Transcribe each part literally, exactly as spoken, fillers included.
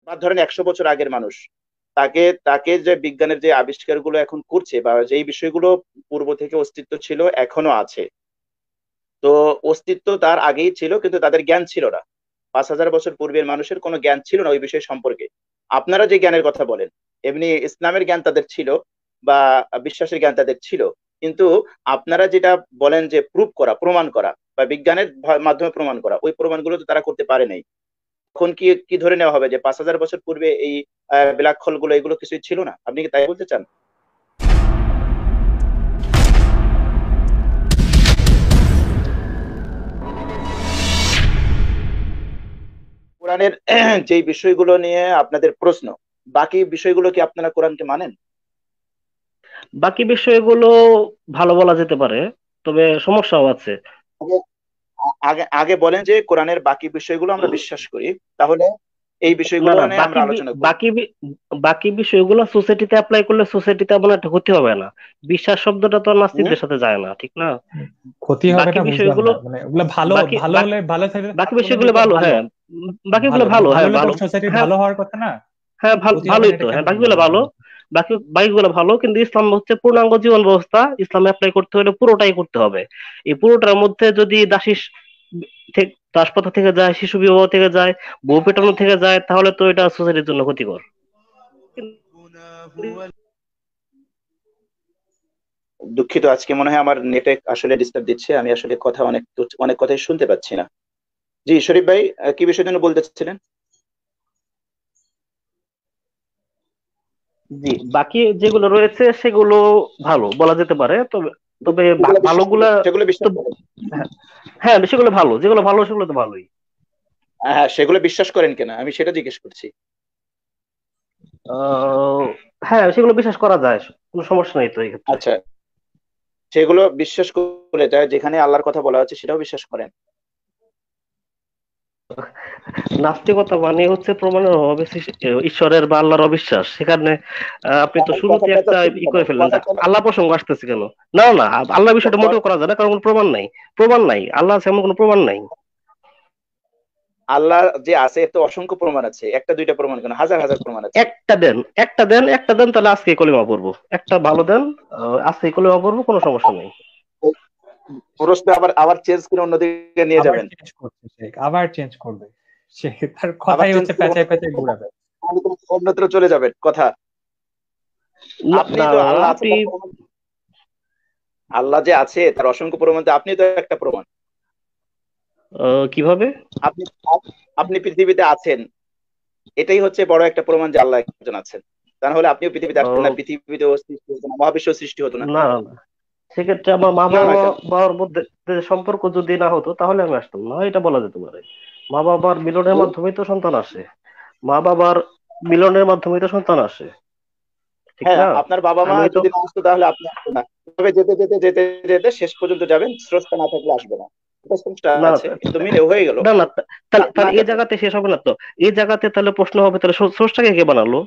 বা ধরেন একশো বছর আগের মানুষ, তাকে তাকে যে বিজ্ঞানের যে আবিষ্কারগুলো এখন করছে বা যেই বিষয়গুলো পূর্ব থেকে অস্তিত্ব ছিল এখনো আছে, তো অস্তিত্ব তার আগেই ছিল কিন্তু তাদের জ্ঞান ছিল না। পাঁচ হাজার বছর পূর্বের মানুষের কোনো জ্ঞান ছিল না ওই বিষয় সম্পর্কে। আপনারা যে জ্ঞানের কথা বলেন, এমনি ইসলামের জ্ঞান তাদের ছিল বা বিশ্বাসের জ্ঞান তাদের ছিল, কিন্তু আপনারা যেটা বলেন যে প্রুভ করা, প্রমাণ করা বা বিজ্ঞানের ভ- মাধ্যমে প্রমাণ করা, ওই প্রমাণগুলো তো তারা করতে পারে নাই। তখন কি কি ধরে নেওয়া হবে যে পাঁচ হাজার বছর পূর্বে এই ব্ল্যাক হোল গুলো এগুলো কিছুই ছিল না? আপনি কি তাই বলতে চান? কোরআনের যে বিষয়গুলো নিয়ে আপনাদের প্রশ্ন, বাকি বিষয়গুলো কি আপনারা কোরআনকে মানেন? বাকি বিষয়গুলো ভালো বলা যেতে পারে, তবে সমস্যাও আছে। আগে আগে আগে বলেন যে কোরআনের বাকি বিষয়গুলো আমরা বিশ্বাস করি, তাহলে এই না বিষয়গুলো না, নিয়ে আমরা বাকি বি- আলোচনা করব। বাকি বি- বাকি বিষয়গুলো সোসাইটিতে অ্যাপ্লাই করলে সোসাইটিতে আপনার একটা ক্ষতি হবে না? বিশ্বাস শব্দটা তো আর হুম। নাস্তিকদের সাথে যায় না, ঠিক না? ক্ষতি হবে বাকি না বুঝলাম বিষয়গুলো না, মানে ওগুলো ভালো বাকি ভালো বাকি হলে ভালো থাকলে বাকি থাকলে বিষয়গুলো তো ভালো, ভালো। হ্যাঁ। উম, বাকিগুলো ভালো মানে ভালো, ভালো হ্যাঁ, হলে তো ভালো। সোসাইটির হ্যাঁ, ভালো হওয়ার কথা না। হ্যাঁ, ভালো, ক্ষতি হবে ভালোই না তো, এটা কেন হ্যাঁ, বাকিগুলো বললেন ভালো। আপনি? বাকি বাকিগুলো ভালো, কিন্তু ইসলাম হচ্ছে পূর্ণাঙ্গ জীবন ব্যবস্থা। ইসলাম অ্যাপ্লাই করতে হলে পুরোটাই করতে হবে। এই পুরোটার মধ্যে যদি দাসী থেকে, দাসপ্রথা থেকে যায়, শিশু বিবাহ থেকে যায়, বউ পেটানো থেকে যায়, তাহলে তো এটা সোসাইটির জন্য ক্ষতিকর। দুঃখিত, আজকে মনে হয় আমার নেটে আসলে ডিস্টার্ব দিচ্ছে, আমি আসলে কথা অনেক অনেক কথাই শুনতে পাচ্ছি না। জি শরীফ ভাই, আহ, কি বিষয় জন্য বলতে চাচ্ছিলেন? জি, বাকি যেগুলো রয়েছে সেগুলো ভালো বলা যেতে পারে, তবে তবে সেগুলো ভা- বিশ্বাস ভালোগুলা করেন, সেগুলো তো, বিশ্বাস করেন? হ্যাঁ, হ্যাঁ, সেগুলো ভালো, যেগুলো ভালো সেগুলো তো ভালোই। হ্যাঁ, সেগুলো বিশ্বাস করেন কিনা আমি সেটা জিজ্ঞেস করছি। আহ হ্যাঁ, সেগুলো বিশ্বাস করা যায়, কোনো সমস্যা নেই তো এই ক্ষেত্রে। আচ্ছা, সেগুলো বিশ্বাস করে যায় যেখানে আল্লাহর কথা বলা হচ্ছে সেটাও বিশ্বাস করেন? নাস্তিকতা মানে হচ্ছে প্রমাণের অভাবে সৃষ্টি- ঈশ্বরের বা আল্লাহর অবিশ্বাস, সেখানে আহ, আপনি তো আমার কথা শুরুতে একটা পেঁচাচ্ছেন ই কেন? করে ফেললেন যে কথা কেন? আল্লাহ প্রসঙ্গ আসতেছে কেন। না না, আল্লাহ বিষয়টা ক- মোটেও করা যায় না, কারণ কোনো প্রমাণ নাই। প্রমাণ নাই, আল্লাহ আছে এমন কোনো প্রমাণ নাই। আল্লাহ যে আছে এর তো অসংখ্য প্রমাণ আছে, একটা দুইটা প্রমাণ কেন, হাজার হাজার প্রমাণ আছে। একটা দেন, একটা দেন, একটা দেন, তাহলে আজকে কলিমা পড়বো। একটা ভালো দেন, আহ, আজকে কলিমা পড়বো, কোনো সমস্যা নেই। প্রশ্ন আবার আবার চেঞ্জ করে অন্যদিকে নিয়ে আবার যাবেন? চেঞ্জ করছে সে, আবার চেঞ্জ করবে সে, তার আবার কথাই চেঞ্জ হচ্ছে করে পেঁচায় অন্যদিকে পেঁচায় ঘুরাবে। অন্যত্র চলে যাবেন কথা। না আপনি না তো না, আল্লাহ আছে আপনি তার প্রমাণ, আল্লাহ যে আছে তার অসংখ্য প্রমাণ, তো আপনি তো একটা প্রমাণ। আহ, কিভাবে? আপনি আপনি পৃথিবীতে আছেন, এটাই হচ্ছে বড় একটা প্রমাণ যে আল্লাহ একজন আছেন। তা না হলে আপনিও পৃথিবীতে আসতেন না, আহ, পৃথিবীতেও সৃষ্টি হতো না, মহাবিশ্ব সৃষ্টি হতো না। না না না, সেক্ষেত্রে আমার মা কেন না বাবা কেন? বাবার মধ্যে যে সম্পর্ক যদি না হতো তাহলে আমি আসতাম না, এটা বলা যেতে পারে। মা বাবার মিলনের মাধ্যমেই তো সন্তান আসে। মা বাবার মিলনের মাধ্যমেই তো সন্তান আসে, ঠিক হ্যাঁ, না? আপনার বাবা মা আমি তো, যদি না আসতো তাহলে আপনি আসতো না। তবে যেতে যেতে যেতে যেতে শেষ পর্যন্ত যাবেন, স্রষ্টা না থাকলে আসবে না। এটা স্রষ্টা না আছে, কিন্তু মিলে হয়ে গেল। না না, তাহলে না তাহলে এই কেন? জায়গাতে শেষ হবে না তো। এই জায়গাতে তাহলে প্রশ্ন হবে, তাহলে সো- স্রষ্টাকে কে বানালো?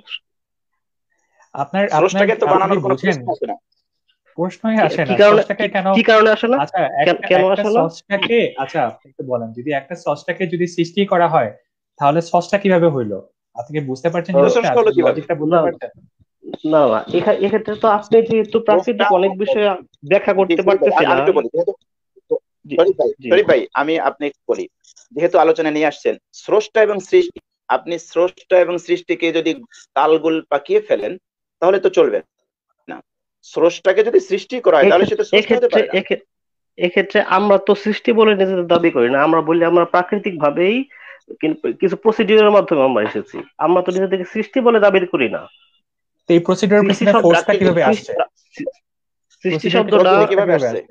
আপনার আপনার স্রষ্টাকে তো আপনি কি বানানোর কোনো বুঝেন? প্রশ্ন আসে না। প্রশ্নই কি আসে কি না কারণে, সসটাকে কি কেন। কি কারণে আসে না? আচ্ছা, কেন একটা কেন একটা আসে না? সসটাকে, আচ্ছা আপনি একটু বলেন, যদি একটা সসটাকে যদি সৃষ্টি করা হয় তাহলে সসটা কিভাবে হইলো? আপনি কি বুঝতে পারছেন আহ, তো জিনিসটা, স্রষ্টা হলো কিভাবে? লজিকটা বুঝতে না পারছেন? না না, এখা- এক্ষেত্রে তো আপনি যেহেতু স্রষ্টা প্রাকৃতিক অনেক বিষয় ব্যাখ্যা জি করতে শরীফ ভাই, পারতেছি আ- না। আমি একটু বলি যেহেতু, জি শরীফ ভাই, জি শরীফ ভাই আমি আপনি একটু বলি, যেহেতু আলোচনা নিয়ে আসছেন স্রষ্টা এবং সৃষ্টি, আপনি স্রষ্টা এবং সৃষ্টিকে যদি তালগোল পাকিয়ে ফেলেন তাহলে তো চলবে না। স্রষ্টাকে যদি সৃষ্টি করা হয় তাহলে সে এক্ষেত্রে তো স্রষ্টা হতে এক্ষেত্রে পারে না। এক্ষে- এক্ষেত্রে আমরা তো সৃষ্টি বলে নিজেদের দাবি করি না, আমরা বলি আমরা প্রাকৃতিক ভাবেই কিন্তু কিছু প্রসিডিউরের মাধ্যমে আমরা এসেছি। আমরা তো নিজেদেরকে সৃষ্টি বলে দাবি করি না। তো এই প্রসিডিউর সৃষ্টি পিছনে শব্দ ফোর্সটা কিভাবে আসছে? সৃষ্টি সৃষ্টি প্রসিডিউর পিছনে শব্দটা, প্রকৃতি ফোর্সটা কিভাবে কিভাবে আসছে? আসছে?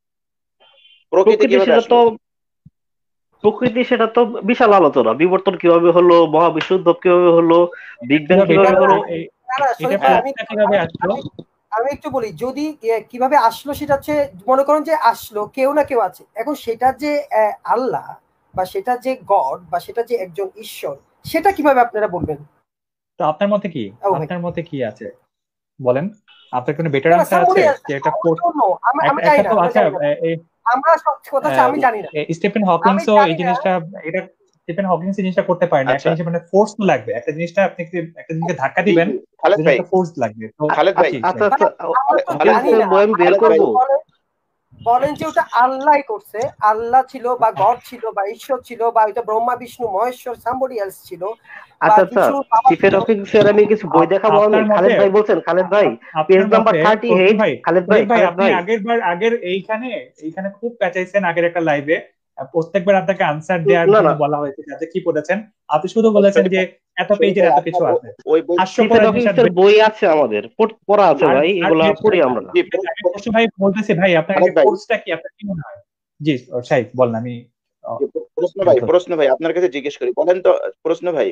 প্রকৃতি প্রকৃতি কিভাবে সেটা তো, আসলো? প্রকৃতি সেটা তো বিশাল আলোচনা। বিবর্তন কিভাবে হলো, মহাবিশ্ব উদ্ভব কিভাবে হলো, বিগ ব্যাং কিভাবে এটা কিভাবে হলো। এ- এ- না না এটা শরীফ ভাই, হ্যাঁ, আমি ফোর্সটা কিভাবে আমি আসলো? আমি আমি একটু বলি, যদি এ, কিভাবে আসলো সেটা হচ্ছে, মনে করেন যে আসলো কেউ না কেউ আছে, এখন সেটা যে আহ, আল্লাহ বা সেটা যে গড বা সেটা যে একজন ঈশ্বর, সেটা কিভাবে আপনারা বলবেন? তো আপনার মতে কি, ও ভাই, আপনার মতে কি আছে বলেন? আপনার কোনো বেটার না না আনসার আছে সামরি যে একটা আমার ফোর্স? জন্য, আমি আমি একটা জানি একটা না, তো আমরা আচ্ছা, জানি না, এ- এ- আমরা সত্যি কথা হচ্ছে আহ, আমি জানি না, এ- স্টিফেন আমি হকিংসও এই জানি না। জিনিসটা, এটা স্টিফেন হকিং জিনিসটা করতে পারেন, একটা আচ্ছা জিনিস মানে ফোর্স লাগবে, একটা জিনিসটা আপনি একটা জিনিসকে ধাক্কা জি দিবেন, জি খালেদ ভাই, জিনিসটা ফোর্স লাগবে। তো খালেদ ভাই, জি আচ্ছা ভাই আচ্ছা, আমরা তো খালেদ জানি ভাই, না, বয়ান বের খালেদ ভাই, করবো। বলেন বলেন যে ওটা আল্লাহ করছে, আল্লাহ ছিল বা গড ছিল বা ঈশ্বর ছিল বা ওইটা ব্রহ্মা বিষ্ণু মহেশ্বর সামবডি এলস ছিল বা আচ্ছা আচ্ছা, কিছু বাবা স্টিফেন ছিল। হকিং এর আমি কিছু বই আপ- দেখাবো। আমি আপনার খালেদ মতে ভাই বলছেন, খালেদ ভাই আপ- পেজ আপনার নাম্বার মতে থার্টি প্রথম এইট ভাই, খালেদ ভাই, মুহিত ভাই খালেদ আপনি ভাই। আগের বার আগের এইখানে এইখানে খুব প্যাচাইছেন আগের একটা লাইভে, প্রত্যেকবার আপনাকে আনসার দেওয়ার না জন্য না, বলা হয়েছে যাতে কি বলেছেন, আপনি শুধু বলেছেন যে এত শরীফ পেজের ভাই এত কিছু আপনার ও- আছে, ওই বই, হাস্যকর স্টিফেন হকিং জিনিস আর এর বের- বই আছে আমাদের, পড়- পড়া আছে আর ভাই, আর এগুলা বের পড়ি করেন না। আমরা। জি আমি পরশু ভাই বলতেছি ভাই আপনার এই যে খালেদ ভাই, কোর্সটা কি আপনার কি মনে হয়? জি শাহিদ বলেন, আমি আহ, জি, প্রশ্ন ভাই, তো- প্রশ্ন ভাই আপনার কাছে জিজ্ঞেস করি, বলেন তো প্রশ্ন ভাই,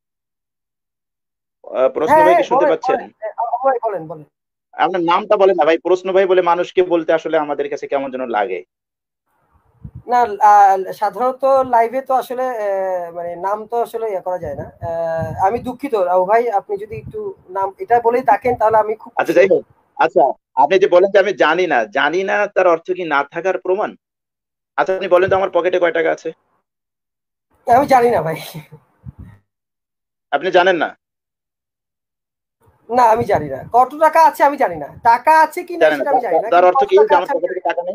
আহ, প্রশ্ন হ্যাঁ ভাই হ্যাঁ কি শুনতে বলেন পাচ্ছেন? বলেন, হ্যাঁ, আবু ভাই বলেন বলেন। আপনার নামটা বলেন না ভাই, প্রশ্ন ভাই বলে মানুষকে বলতে আসলে আমাদের কাছে কেমন যেন লাগে। না আহ, সাধারণত লাইভে তো আসলে আহ, মানে নাম তো আসলে ইয়ে করা যায় না। আহ, আমি দুঃখিত আবু ভাই, আপনি যদি একটু নাম এটা বলেই থাকেন তাহলে আমি খুব আচ্ছা খুশি যাই হব। হোক, আচ্ছা আপনি যে বলেন যে আমি জানি না, জানি না তার অর্থ কি না থাকার প্রমাণ? আচ্ছা আপনি বলেন তো আমার পকেটে কয় টাকা আছে? আমি জানি না ভাই, আপনি জানেন না? না আমি জানি না কত টাকা আছে, আমি জানি না টাকা আছে কি না জানেন না, সেটা আমি জানি তা- না, তার কিন্তু অর্থ কত কি টাকা যে আছে আমার আমি জানি পকেটে না। টাকা নেই?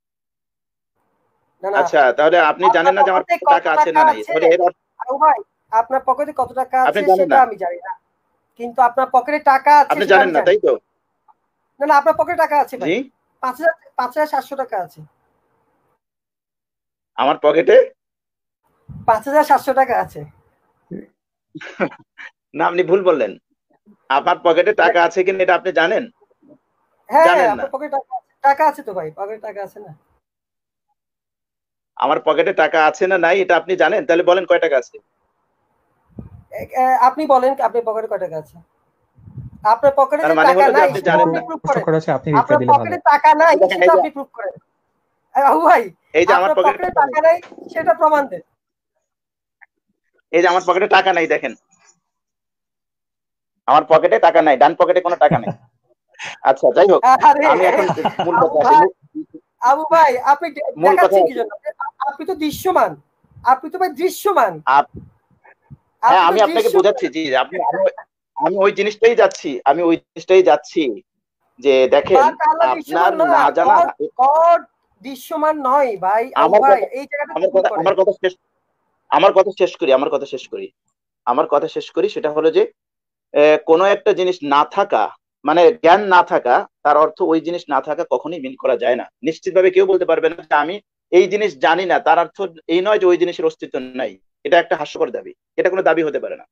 না না, আচ্ছা তাহলে আপনি আপনার জানেন না যে আমার পকেটে পকেটে কত টাকা আছে টাকা না নাই, আছে তাহলে এর অর্থ আবু ভাই, আপনার পকেটে কত টাকা আপনি আছে জানেন সেটা না, আমি জানি না, কিন্তু আপনার পকেটে টাকা আছে আপনি সেটা জানেন আমি না জানি। তাই তো? না না, আপনার পকেটে টাকা আছে জি, ভাই, পাঁচ হাজার পাঁচ হাজার সাতশো টাকা আছে, আমার পকেটে পাঁচ হাজার সাতশো টাকা আছে। না, আপনি ভুল বললেন। আমার পকেটে টাকা আছে কিনা এটা আপনি জানেন? হ্যাঁ হ্যাঁ, জানেন না। আপনার পকেটে টাকা আছে, টাকা আছে তো ভাই, পকেটে টাকা আছে না? আমার পকেটে টাকা আছে না নাই এটা আপনি জানেন? তাহলে বলেন কয় টাকা আছে? এ- এ, আপনি বলেন আপনার পকেটে কয় টাকা আছে? আপনার পকেটে তার যে মানে টাকা হলো যে নাই আপনি সেটা জানেন আপনি না। প্রুফ প্রশ্ন করেন। করা হচ্ছে, আপনি রিপ্লাই আপনার দিলে ভালো। পকেটে টাকা নাই এই দেখেন, এই সেটা যে আপনি প্রুফ করেন। এ, আবু ভাই, এই যে আমার আপনার পকেটে পকেটে টাকা টাকা নেই, নাই সেটা প্রমাণ দেন। এই যে আমার পকেটে টাকা নাই দেখেন, আমার পকেটে টাকা নাই, ডান পকেটে কোনো টাকা নাই। আচ্ছা যাই হোক, আরে আমি এখন মূল আবু কথা আসি, ভাই, মূল আবু ভাই আপনি দে- মূল কথা দেখাচ্ছেন কি আসি। জন্য? আপনি তো দৃশ্যমান, আপনি তো ভাই দৃশ্যমান, আপ- হ্যাঁ আপনি তো আমি আপনাকে দৃশ্যমান। বোঝাচ্ছি জি, আপনি আমি আমি ওই জিনিসটাই যাচ্ছি, আমি ওই জিনিসটাই যাচ্ছি যে দেখেন, বাট আল্লাহ আপনার দৃশ্যমান না, না জানা, গড গড দৃশ্যমান নয় ভাই। আবু আমার ভাই কথা এই জায়গাটা আমার ভুল কথা করেন। আমার কথা শেষ আমার কথা শেষ করি আমার কথা শেষ করি আমার কথা শেষ করি সেটা হলো যে আহ, কোনো একটা জিনিস না থাকা মানে জ্ঞান না থাকা, তার অর্থ ওই জিনিস না থাকা কখনোই মিন করা যায় না। নিশ্চিতভাবে কেউ বলতে পারবে না যে আমি এই জিনিস জানি না, তার অর্থ এই নয় যে ওই জিনিসের অস্তিত্ব নাই। এটা একটা হাস্যকর দাবি, এটা কোনো দাবি হতে পারে না।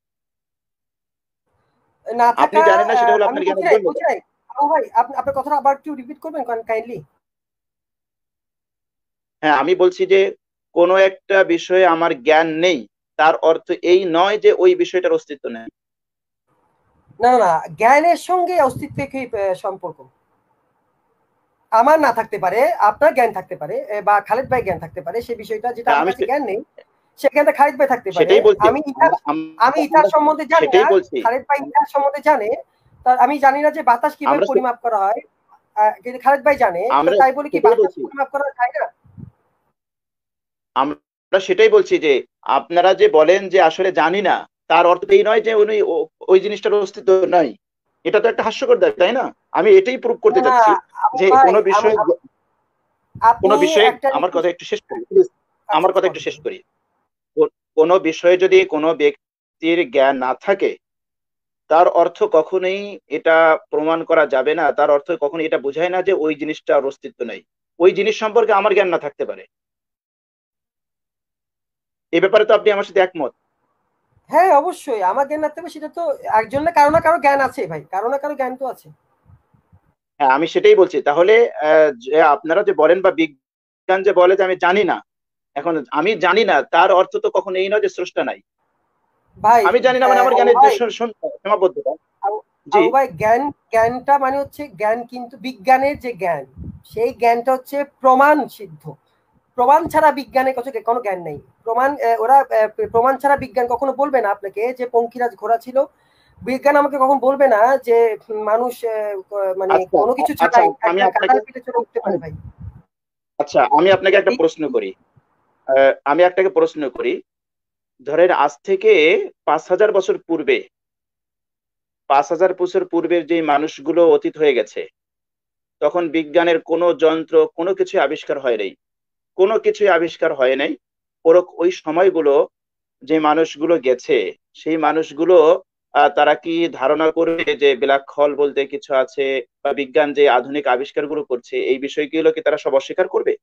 না আপনি থাকা, জানেন না সেটা আহ, হলো আমি আপনার বুঝি জ্ঞানের নাই দৈন্যতা। বুঝি নাই আবু ভাই, আপনি আপনার কথাটা আবার একটু রিপিট করবেন কাইন্ডলি? হ্যাঁ আমি বলছি যে কোনো একটা বিষয়ে আমার জ্ঞান নেই, তার অর্থ এই নয় যে ওই বিষয়টার অস্তিত্ব নেই। না না না, জ্ঞানের সঙ্গে অস্তিত্বের কি আহ, সম্পর্ক? আমার না থাকতে পারে, আপনার জ্ঞান থাকতে পারে, এ, বা খালেদ ভাই জ্ঞান থাকতে পারে, সেই বিষয়টা যেটা হ্যাঁ আমার আমি কাছে সে- জ্ঞান নেই, সে জ্ঞানটা খালেদ ভাই থাকতে পারে। সেটাই বলছি, আমি ইতিহাস আমরা আমি আমরা ইতিহাস আমরা সম্বন্ধে জানি না, সেটাই বলছি, খালেদ ভাই ইতিহাস সম্বন্ধে জানে। তার আমি জানি না যে বাতাস কিভাবে আমরা সে- পরিমাপ করা হয়, আহ, কিন্তু খালেদ ভাই জানে, তো আমরা তাই বলে কি সেটাই বাতাস বলছি পরিমাপ করা যায় না? আমরা সেটাই বলছি যে আপনারা যে বলেন যে আসলে জানি না, তার অর্থ এই নয় যে উনি ও- ওই জিনিসটার অস্তিত্ব নাই। এটা তো একটা হাস্যকর দাবি, তাই না? আমি এটাই প্রুভ না করতে না চাচ্ছি আবু যে ভাই, কোনো আম- বিষয়ে আম- কোনো আপনি বিষয়ে একটা আমার জিনিস, কথা একটু শেষ করি প্লিজ, আচ্ছা আমার আচ্ছা কথা একটু বলেন। শেষ করি। কো- কোনো বিষয়ে যদি কোনো ব্যক্তির জ্ঞান না থাকে, তার অর্থ কখনোই এটা প্রমাণ করা যাবে না, তার অর্থ কখনোই এটা বোঝায় না যে ওই জিনিসটার অস্তিত্ব নেই। ওই জিনিস সম্পর্কে আমার জ্ঞান না থাকতে পারে। এ ব্যাপারে তো আপনি আমার সাথে একমত। হ্যাঁ অবশ্যই আমার জ্ঞান না থাকবে, সেটা তো একজন না কারো না কারো জ্ঞান আছে ভাই, কারো না কারো জ্ঞান তো আছে। হ্যাঁ আমি সেটাই বলছি। তাহলে আহ, যে আপনারা যে বলেন বা বিজ্ঞান যে বলে যে আমি জানি না, এখন আমি জানি না তার অর্থ তো কখনো এই নয় যে স্রষ্টা নাই। ভাই আমি জানি না মানে আহ, আমার আবু জ্ঞানের যে ভাই সীমা- সীমাবদ্ধতা। আবু- জি, আবু ভাই জ্ঞান, জ্ঞানটা মানে হচ্ছে জ্ঞান, কিন্তু বিজ্ঞানের যে জ্ঞান সেই জ্ঞানটা হচ্ছে প্রমাণ সিদ্ধ। প্রমাণ ছাড়া বিজ্ঞানের কাছে কোনো জ্ঞান নেই। প্রমাণ আহ, ওরা আহ, প্রমাণ ছাড়া বিজ্ঞান কখনো বলবে না আপনাকে যে পঙ্খিরাজ ঘোড়া ছিল। বিজ্ঞান আমাকে কখন বলবে না যে উম, মানুষ আহ, ক- মানে আচ্ছা কোনো কিছু আচ্ছা ছাড়াই আমি একটা আপনাকে গাধার পিঠে চলে উঠতে পারে ভাই। আচ্ছা আমি আপনাকে একটা এই- প্রশ্ন করি। আহ, আমি আপনাকে প্রশ্ন করি ধরেন আজ থেকে পাঁচ হাজার বছর পূর্বে, পাঁচ হাজার বছর পূর্বের যে মানুষগুলো অতীত হয়ে গেছে, তখন বিজ্ঞানের কোনো যন্ত্র কোনো কিছু আবিষ্কার হয় নাই, কোনো কিছুই আবিষ্কার হয় নাই। ওর ওই সময়গুলো যে মানুষগুলো গেছে, সেই মানুষগুলো আহ, তারা কি ধারণা করবে যে ব্ল্যাক হোল বলতে কিছু আছে, বা বিজ্ঞান যে আধুনিক আবিষ্কারগুলো করছে এই বিষয়গুলো কি তারা সব অস্বীকার করবে,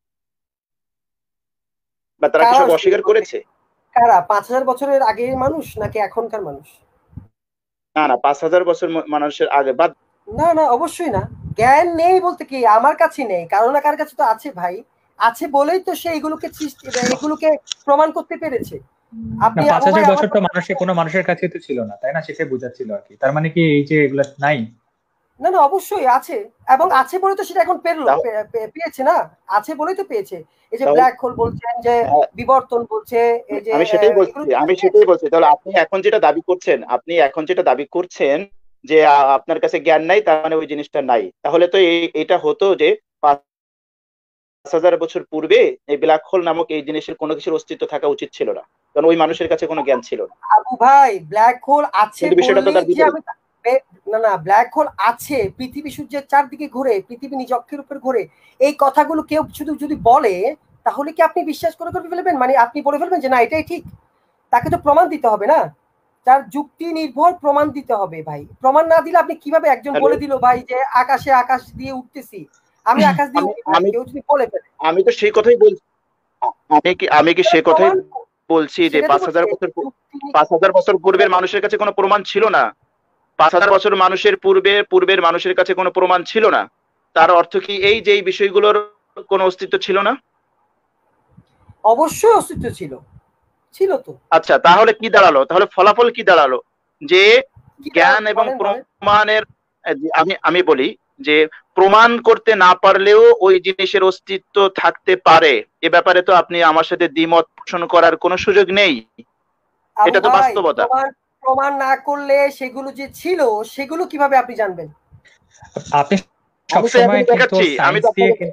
বা তারা কি কারা সব অস্বীকার অস্বীকার করবে? করেছে? কারা, পাঁচ হাজার বছরের আগের মানুষ নাকি এখনকার মানুষ? না না, পাঁচ হাজার বছর ম- মানুষের আগে বাদ। না না, অবশ্যই না। জ্ঞান নেই বলতে কি, আমার কাছে নেই, কারো না কার কাছে তো আছে ভাই। আছে বলেই তো সে এগুলোকে সৃষ্টি এগুলোকে প্রমাণ করতে পেরেছে। না, আপনি পাঁচ আবু ভাই হাজার আমার বছর তো কথা মানুষের শুনেন। কোনো মানুষের কাছে তো ছিল না, তাই না? সেটাই বোঝাচ্ছিল আর কি। তার মানে কি এই যে এগুলা নাই? না না, অবশ্যই আছে, এবং আছে বলে তো সেটা এখন পেরলো তাহলে পে- পে- পেয়েছে না। আছে বলেই তো পেয়েছে। এই যে তাহলে- ব্ল্যাক হোল বলছেন, যে হ্যাঁ, বিবর্তন বলছে, এই আমি যে আমি সেটাই আহ, বলছি, এগুলো তো আমি পেয়েছে। সেটাই বলছি। তাহলে আপনি এখন যেটা দাবি করছেন, আপনি এখন যেটা দাবি করছেন যে আহ, আপনার কাছে জ্ঞান নাই, তার মানে ওই জিনিসটা নাই। তাহলে তো এই এটা হতো যে পাঁচ হাজার বছর পূর্বে এই ব্ল্যাক হোল নামক এই জিনিসের কোনো কিছুর অস্তিত্ব থাকা উচিত ছিল না, কারণ ওই মানুষের কাছে কোনো জ্ঞান ছিল না। আবু ভাই, ব্ল্যাক হোল আছে কিন্তু বিষয়টা তো বললেই তার যে বিপরীত। আমি এ- না না, ব্ল্যাক হোল আছে, পৃথিবী সূর্যের চারদিকে ঘুরে, পৃথিবী নিজ অক্ষের উপর ঘুরে, এই কথাগুলো কেউ শুধু যদি বলে, তাহলে কি আপনি বিশ্বাস করে করে ফেলবেন? মানে আপনি বলে ফেলবেন যে না এটাই ঠিক? তাকে তো প্রমাণ দিতে হবে না? তার যুক্তি নির্ভর প্রমাণ দিতে হবে ভাই। প্রমাণ না দিলে আপনি কিভাবে, একজন তাহলে বলে দিল ভাই যে আকাশে আকাশ দিয়ে উঠতেছি, আমি আকাশ দিয়ে আমি উঠি না, আমি কেউ যদি বলে ফেলে। আমি তো সেই কথাই বলছি। আমি কি আমি কি সেটা সে কথাই প্রমাণ, বলছি যে সেটা তো পাঁচ বলছে হাজার বছর পূ- যুক্তি নি- পাঁচ হাজার বছর সেটা পূর্বের মানুষের কাছে কোনো প্রমাণ ছিল না? পাঁচ হাজার বছর মানুষের পূর্বে পূর্বের মানুষের কাছে কোনো প্রমাণ ছিল না, তার অর্থ কি এই যে এই বিষয়গুলোর কোনো অস্তিত্ব ছিল না? অবশ্যই অস্তিত্ব ছিল, ছিল তো। আচ্ছা, তাহলে কি দাঁড়ালো, তাহলে ফলাফল কি দাঁড়ালো? যে কি জ্ঞান দাঁড়ালো? এবং বলেন বলেন। প্রমাণের আহ, যে আমি আমি বলি যে প্রমাণ করতে না পারলেও ওই জিনিসের অস্তিত্ব থাকতে পারে, এ ব্যাপারে তো আপনি আমার সাথে দ্বিমত পোষণ করার কোনো সুযোগ নেই। আবু এটা তো ভাই, বাস্তবতা। প্রমাণ প্রমাণ না করলে সেগুলো যে ছিল, সেগুলো কিভাবে আপনি জানবেন? আপনি আমি তো সবসময় এখনই কিন্তু দেখাচ্ছি, আমি সায়েন্স তো দিয়ে আপনাকে। কিন্তু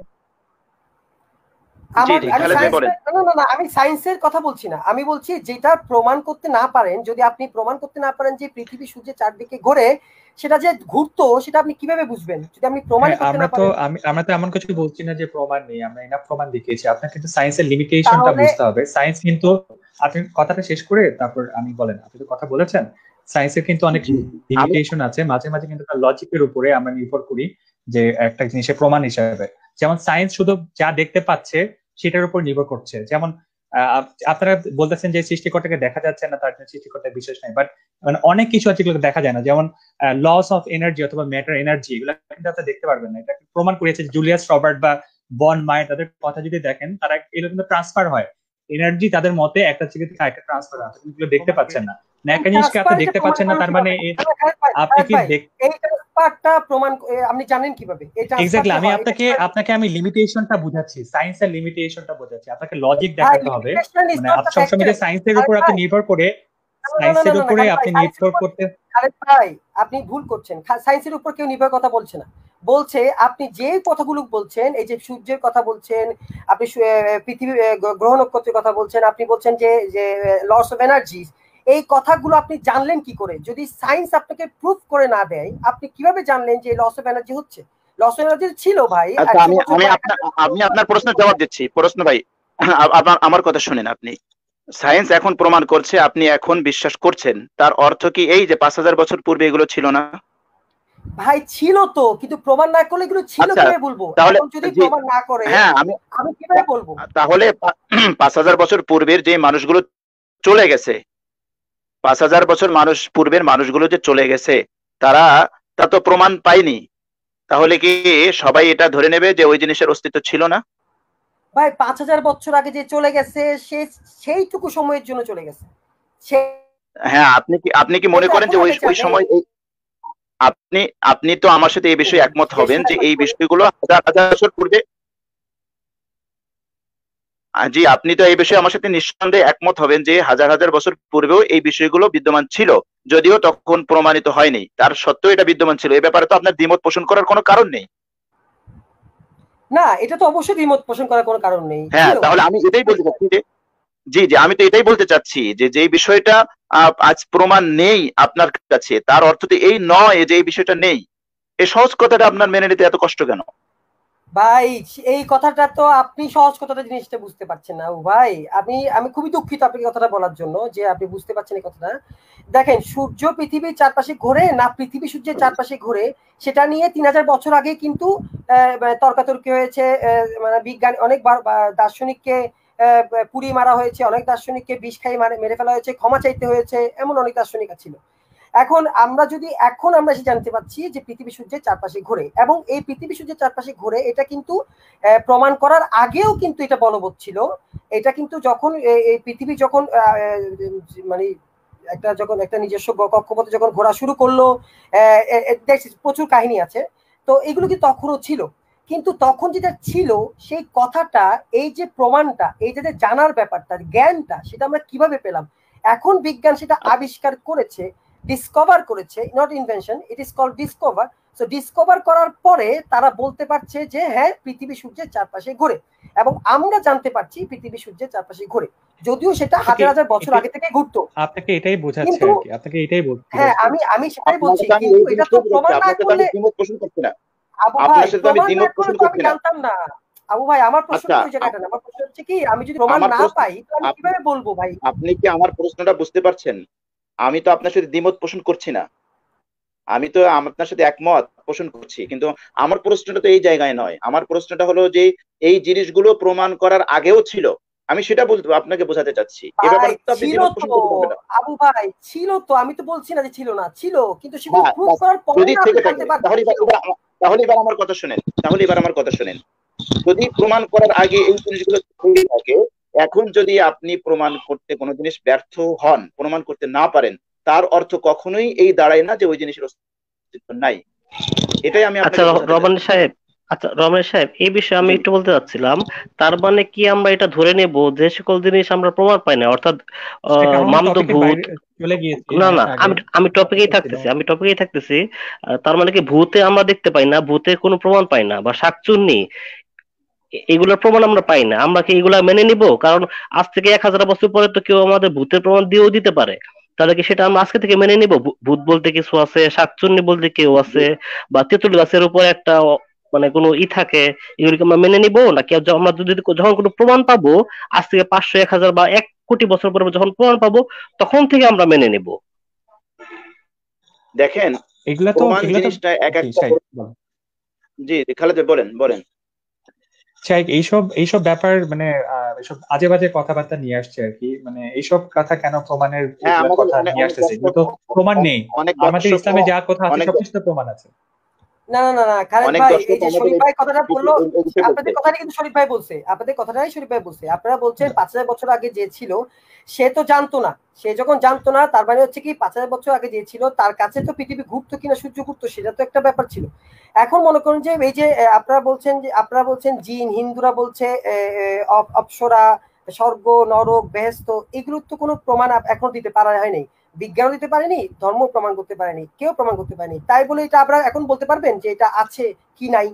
জি আমার, জি, আমি খালেদ ভাই সায়েন্স, বলেন। না না না, আমি সায়েন্সের কথা বলছি না। আমি বলছি যেটা প্রমাণ করতে না পারেন, যদি আপনি প্রমাণ করতে না পারেন যে পৃথিবী সূর্যের চারদিকে ঘোরে, সেটা যে ঘুরতো সেটা আপনি কিভাবে বুঝবেন যদি আপনি হ্যাঁ, প্রমাণই করতে আমরা না তো পারেন? আমি আমরা তো এমন কিছু বলছি না যে প্রমাণ নেই, আমরা এনাফ প্রমাণ দেখিয়েছি। আপনার কিন্তু সায়েন্সের লিমিটেশনটা তাহলে বুঝতে হবে। সায়েন্স কিন্তু, আপনি কথাটা শেষ করে তারপর আমি বলেন, আপনি তো কথা বলেছেন। সায়েন্সের কিন্তু অনেক জি, আমি লিমিটেশন আছে, মাঝে মাঝে কিন্তু তার লজিকের উপরে আমরা নির্ভর করি যে একটা জিনিসের প্রমাণ হিসাবে। যেমন সায়েন্স শুধু যা দেখতে পাচ্ছে সেটার উপর নির্ভর করছে। যেমন আহ, আপ- আপনারা বলতেছেন যে সৃষ্টিকর্তাকে দেখা যাচ্ছে না, তার জন্য সৃষ্টিকর্তার বিশ্বাস নাই, বাট মানে অনেক কিছু আছে যেগুলো দেখা যায় না, যেমন লস অফ এনার্জি অথবা ম্যাটার এনার্জি, এগুলো কিন্তু আপনি দেখতে পারবেন না। এটা প্রমাণ করেছে জুলিয়াস রবার্ট বা বন মাই, তাদের কথা যদি দেখেন, তারা এগুলো কিন্তু ট্রান্সফার হয়, এনার্জি তাদের মতে একটা জায়গা থেকে আরেকটা ট্রান্সফার হয়, আপনি এগুলো দেখতে পাচ্ছেন না। না, একটা জিনিসকে আপনি ট্রান্সফার এটা দেখতে প্রমাণ পাচ্ছেন না করেন তার মানে কিভাবে? এ- না, না, খালেদ ভাই, আপনি খালেদ কি ভাই, দেখ এই ট্রান্সফারটা প্রমাণ এ, আপনি জানেন কিভাবে এই ট্রান্সফার এক্স্যাক্টলি, যে আমি হয় এটা আপনাকে কিভাবে? আপনাকে আমি লিমিটেশনটা বুঝাচ্ছি, সায়েন্সের লিমিটেশনটা বোঝাচ্ছি, আপনাকে লজিক ভাই, দেখাতে হবে। লিমিটেশন ইজ মানে নট আপনি দ্য সবসময় ফ্যাক্টর। যে সায়েন্সের উপর খালেদ আপনি ভাই, নির্ভর করে, না না না না সায়েন্সের না না, উপরে খালেদ ভাই, আপনি সায়েন্সের নির্ভর উপর, করতে। খালেদ ভাই আপনি ভুল করছেন। সায়েন্সের উপর কেউ নির্ভর কথা বলছে না। বলছে আপনি যে কথাগুলো বলছেন, এই যে সূর্যের কথা বলছেন, আপনি সু- এ, পৃথিবী, এ, গ্রহ নক্ষত্রের কথা বলছেন, আপনি বলছেন যে যে লস অফ এনার্জি, এই কথাগুলো আপনি জানলেন কি করে? যদি সায়েন্স আপনাকে প্রুফ করে না দেয়, আপনি কিভাবে জানলেন যে লস অফ এনার্জি হচ্ছে? লস অফ এনার্জি ছিল ভাই আচ্ছা, একশো আমি বছর আমি পর, এক আপনার হাজার আমি বছর আপনার প্রশ্নের পর। জবাব দিচ্ছি। প্রশ্ন ভাই, আ- আপনার আমার কথা শুনেন আপনি। সায়েন্স এখন প্রমাণ করছে, আপনি এখন বিশ্বাস করছেন, তার অর্থ কি এই যে পাঁচ হাজার বছর পূর্বে এগুলো ছিল না? ভাই ছিল তো, কিন্তু প্রমাণ না করলে এগুলো ছিল আচ্ছা, কিভাবে বলবো? তাহলে এখন যদি জি, প্রমাণ না করে হ্যাঁ, আমি আমি কিভাবে বলবো? তাহলে পা- পাঁচ হাজার বছর পূর্বের যে মানুষগুলো চলে গেছে, পাঁচ হাজার বছর মানুষ পূর্বের মানুষগুলো যে চলে গেছে, তারা তা তো প্রমাণ পায়নি। তাহলে কি সবাই এটা ধরে নেবে যে ওই জিনিসের অস্তিত্ব ছিল না? ভাই, পাঁচ হাজার বছর আগে যে চলে গেছে, সে সেইটুকু সময়ের জন্য চলে গেছে। সে হ্যাঁ, আপনি কি আপনি কি মনে তো করেন এখন যে আর ওই বেঁচে ওই নেই। সময় এই- আপনি আপনি তো আমার সাথে এই বিষয়ে একমত হবেন জিজ্ঞাসা যে এই করি। বিষয়গুলো হাজার হাজার বছর পূর্বে। আহ, জি, আপনি তো এই বিষয়ে আমার সাথে নিঃসন্দেহে একমত হবেন যে হাজার হাজার বছর পূর্বেও এই বিষয়গুলো বিদ্যমান ছিল, যদিও তখন প্রমাণিত হয়নি, তার সত্ত্বেও এটা বিদ্যমান ছিল। এ ব্যাপারে তো আপনার দ্বিমত পোষণ করার কোনো কারণ নেই। না, এটা তো অবশ্যই দ্বিমত পোষণ করার কোনো কারণ নেই, হ্যাঁ, ছিল। তাহলে আমি এটাই বলতে চাচ্ছি যে জি জি আমি তো এটাই বলতে চাচ্ছি যে যে বিষয়টা আহ, আজ প্রমাণ নেই আপনার কাছে, তার অর্থ তো এই নয় যে এই বিষয়টা নেই। এই সহজ কথাটা আপনার মেনে নিতে এত কষ্ট কেন? ভাই এই কথাটা তো আপনি সহজ কথাটা জিনিসটা বুঝতে পারছেন না। ও ভাই আমি আমি খুবই দুঃখিত আপনাকে কথাটা বলার জন্য যে আপনি বুঝতে পারছেন এই কথাটা। দেখেন, সূর্য পৃথিবীর চারপাশে ঘোরে না পৃথিবী সূর্যের চারপাশে ঘোরে, সেটা নিয়ে তিন হাজার বছর আগে কিন্তু আহ, তর্কাতর্কি হয়েছে। আহ, মানে বিজ্ঞান অনেক বার- বা- দার্শনিককে আহ, পুড়িয়ে মারা হয়েছে, অনেক দার্শনিককে বিষ খাইয়ে মারে মেরে ফেলা হয়েছে, ক্ষমা চাইতে হয়েছে, এমন অনেক দার্শনিক ছিল। এখন আমরা যদি এখন আমরা এসে জানতে পারছি যে পৃথিবী সূর্যের চারপাশে ঘোরে, এবং এই পৃথিবী সূর্যের চারপাশে ঘোরে এটা কিন্তু আহ, প্রমাণ করার আগেও কিন্তু এটা বলবৎ ছিল। এটা কিন্তু যখন এ- এই পৃথিবী যখন আহ, মানে একটা যখন একটা নিজস্ব গ- কক্ষপথে যখন ঘোরা শুরু করলো, আহ, এ- এ- দেখছি প্রচুর কাহিনী আছে। তো এগুলো কিন্তু তখনও ছিল, কিন্তু তখন যেটা ছিল সেই কথাটা, এই যে প্রমাণটা, এই যে যে জানার ব্যাপারটা, জ্ঞানটা, সেটা আমরা কিভাবে পেলাম? এখন বিজ্ঞান সেটা আবিষ্কার করেছে, ডিসকভার করেছে, not invention, it is called discover. So discover করার পরে তারা বলতে পারছে যে হ্যাঁ পৃথিবী সূর্যের চারপাশে ঘোরে, এবং আমরা জানতে পারছি পৃথিবী সূর্যের চারপাশে ঘোরে, যদিও সেটা আপনাকে হাজার হাজার বছর এটাই আগে থেকে ঘুরতো। আপনাকে এটাই বোঝাচ্ছে কিন্তু আর কি, আপনাকে এটাই বলতে হ্যাঁ, চাচ্ছি। আমি আমি সেটাই আপনাকে বলছি, তো আমি কিন্তু এই এটা তো জিনিসটাই বলছি, প্রমাণ না আপনাকে তো আমি করলে। দ্বিমত পোষণ করছি না। আবু ভাই, আপনার সাথে তো আমি প্রমাণ না দ্বিমত করলে পোষণ তো আমি করছি না। জানতাম না। আবু ভাই, আমার প্রশ্নটা আচ্ছা, তো ওই জায়গাটা আপ- না, আমার প্রশ্ন হচ্ছে কি, আমি যদি প্রমাণ আমার না প্রশ্ন, পাই তো আমি আপনি কিভাবে বলবো ভাই? আপনি কি আমার প্রশ্নটা বুঝতে পারছেন? আমি তো আপনার সাথে দ্বিমত পোষণ করছি না, আমি তো আপনার সাথে একমত পোষণ করছি, কিন্তু আমার প্রশ্নটা তো এই জায়গায় নয়। আমার প্রশ্নটা হলো যে এই জিনিসগুলো প্রমাণ করার আগেও ছিল, আমি সেটা বলতে আপনাকে বোঝাতে চাচ্ছি। এ ভাই ব্যাপারে তো আপনি ছিল দ্বিমত তো, পোষণ করতে পারবেন না। আবু ভাই ছিল তো, আমি তো বলছি না যে ছিল না, ছিল, কিন্তু সেগুলো হ্যাঁ, প্রুভ বাস। করার পরে যদি না আপনি থেকে থাকে জানতে পারবেন তাহলে এবার ছিল। এবার আমা- তাহলে এবার আমার কথা শুনেন, তাহলে এবার আমার কথা শুনেন। যদি প্রমাণ করার আগে এই জিনিসগুলো থেকে থাকে, এখন যদি আপনি প্রমাণ করতে কোনো জিনিস ব্যর্থ হন, প্রমাণ করতে না পারেন, তার অর্থ কখনোই এই দাঁড়ায় না যে ওই জিনিসের অস্তিত্ব নাই। এটাই আমি আচ্ছা আপনাকে র- বোঝাতে রমান চাচ্ছি। সাহেব, আচ্ছা রমেশ সাহেব, এই বিষয়ে আমি জি। একটু বলতে চাচ্ছিলাম। তার মানে কি আমরা এটা ধরে নেব যে সকল জিনিস আমরা প্রমাণ পাই না, অর্থাৎ শেখ, আহ, আমরা টপিকের মামদভূত। বাইরে চলে গিয়েছি না অনেক না, আগে। আমি আমি টপিকেই টপিক ছিল থাকতেছি, আমি টপিকেই থাকতেছি। আহ, তার মানে কি ভূতে আমরা দেখতে পাই না, ভূতের কোনো প্রমাণ পাই না, বা শাকচুন্নি এ- এগুলোর প্রমাণ আমরা পাই না, আমরা কি এগুলা মেনে নিব? কারণ আজ থেকে এক হাজার বছর পরে তো কেউ আমাদের ভূতের প্রমাণ দিয়েও দিতে পারে। তাহলে কি সেটা আমরা আজকে থেকে মেনে নিব? ভূ- ভূত বলতে কিছু আছে, শাকচুন্নি বলতে কেউ জি। আছে, বা তেঁতুল গাছের উপর একটা অ- মানে কোনো ই থাকে, এগুলিকে আমরা মেনে নিব নাকি? য- আমরা যদি যখন কোনো প্রমাণ পাবো, আজ থেকে পাঁচশো এক হাজার বা এক কোটি বছর পরে যখন প্রমাণ পাবো, তখন থেকে আমরা মেনে নিব। দেখেন, এগুলা তো প্রমাণ এগুলা তো জিনিসটা এক জি একটা শাইখ করে- বলেন। জি জি, খালেদ ভাই বলেন বলেন। শাইখ, এইসব এইসব ব্যাপার মানে আহ, এইসব আজে বাজে কথাবার্তা নিয়ে আসছে আর কি, মানে এইসব কথা কেন প্রমাণের হ্যাঁ, এগুলা আমাদের কথা অনেক নিয়ে অনেক আসতেছে, এগুলো দর্শক, তো প্রমাণ নেই। অনেক আমাদের দর্শক, ইসলামে যা কথা আছে অনেক সবকিছু তো প্রমাণ আছে। না না না না, খালেদ অনেক ভাই, দর্শক এই যে আমাদের শরীফ এই ভাই কথাটা বললো, বিষয়ে- এই বিষয়ে বলছে। আপনাদের কথাটাই কিন্তু শরীফ ভাই বলছে, আপনাদের কথাটাই শরীফ ভাই বলছে। আপনারা বলছেন পাঁচ হাজার বছর আগে যে ছিল সে তো জানতো না, সে যখন জানতো না তার মানে হচ্ছে কি পাঁচ হাজার বছর আগে যে ছিল তার কাছে তো পৃথিবী ঘুরতো কিনা সূর্য ঘুরতো সেটা তো একটা ব্যাপার ছিল। এখন মনে করেন যে এই যে আহ, আপনারা বলছেন যে আপনারা বলছেন জিন, হিন্দুরা বলছে আহ, আহ, অপ- অপ্সরা, স্বর্গ, নরক, বেহেশত, এগুলোর তো কোনো প্রমাণ আপ- এখন দিতে পারা হয়নি। বিজ্ঞানও দিতে পারেনি, ধর্ম প্রমাণ করতে পারেনি, কেউ প্রমাণ করতে পারেনি, তাই বলে এটা আপনারা এখন বলতে পারবেন যে এটা আছে কি নাই?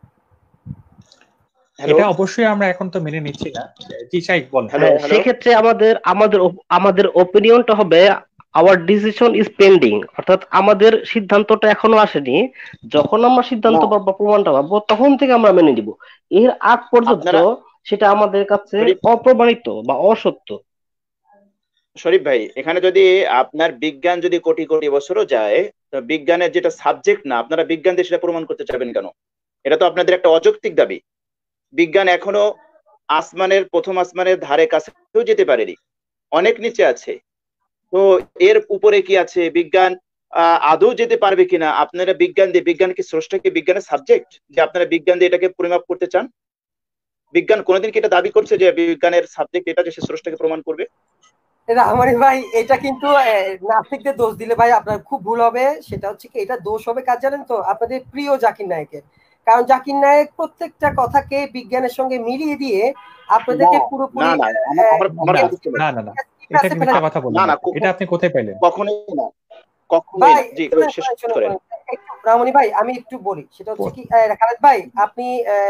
হ্যালো এটা অবশ্যই আমরা এখন তো মেনে নিচ্ছি না। জি শাইখ বলেন। হ্যালো হ্যাঁ, হ্যালো সেক্ষেত্রে আমাদের আমাদের op- আমাদের ওপিনিয়নটা হবে আওয়ার ডিসিশন ইজ পেন্ডিং, অর্থাৎ আমাদের সিদ্ধান্তটা এখনো আসেনি। যখন আমরা সিদ্ধান্ত না, পাবো, প্রমাণটা পাবো, তখন থেকে আমরা মেনে নিব। এর আগ পর্যন্ত আপনারা, সেটা আমাদের কাছে শরীফ অপ্রমাণিত বা অসত্য। শরীফ ভাই, এখানে যদি আপনার বিজ্ঞান যদি কোটি কোটি বছরও যায়, তো বিজ্ঞানের যেটা সাবজেক্ট না, আপনারা বিজ্ঞান দিয়ে সেটা প্রমাণ করতে চাবেন কেন? এটা তো আপনাদের একটা অযৌক্তিক দাবি। বিজ্ঞান এখনো আসমানের, প্রথম আসমানের ধারে কাছেও যেতে পারেনি, অনেক নিচে আছে। তো এর উপরে কি আছে বিজ্ঞান? আহ, আদৌ যেতে পারবে কিনা? আপনারা বিজ্ঞান দিয়ে, বিজ্ঞান কি স্রষ্টা, কি বিজ্ঞানের সাবজেক্ট যে আপনারা বিজ্ঞান দিয়ে এটাকে পরিমাপ করতে চান? বিজ্ঞান কোনোদিন কি এটা দাবি করছে যে বিজ্ঞানের সাবজেক্ট এটা যে সে স্রষ্টাকে প্রমাণ করবে? রাহমানি ভাই, এটা কিন্তু আহ, নাস্তিকদের দোষ দিলে ভাই আপনার খুব ভুল হবে। সেটা হচ্ছে কি, এটা দোষ হবে কার জানেন তো? আপনাদের প্রিয় জাকির নায়েকের। কারণ জাকির নায়েক প্রত্যেকটা কথাকে বিজ্ঞানের সঙ্গে মিলিয়ে দিয়ে না আপনাদেরকে না পুরোপুরি না, আমার আমার আমার না কথা শুনুন। না না না, এটা কি মিথ্যা কথা না বললেন না, আপনি? এটা আপনি কোথায় পাইলেন? কখনোই না, কখনোই ভাই না। জি, শোনেন শেষ শোনেন শোনেন করেন। শোনেন, একটু রামনি ভাই আমি একটু বলি, সেটা হচ্ছে কি আহ, খালেদ ভাই আপনি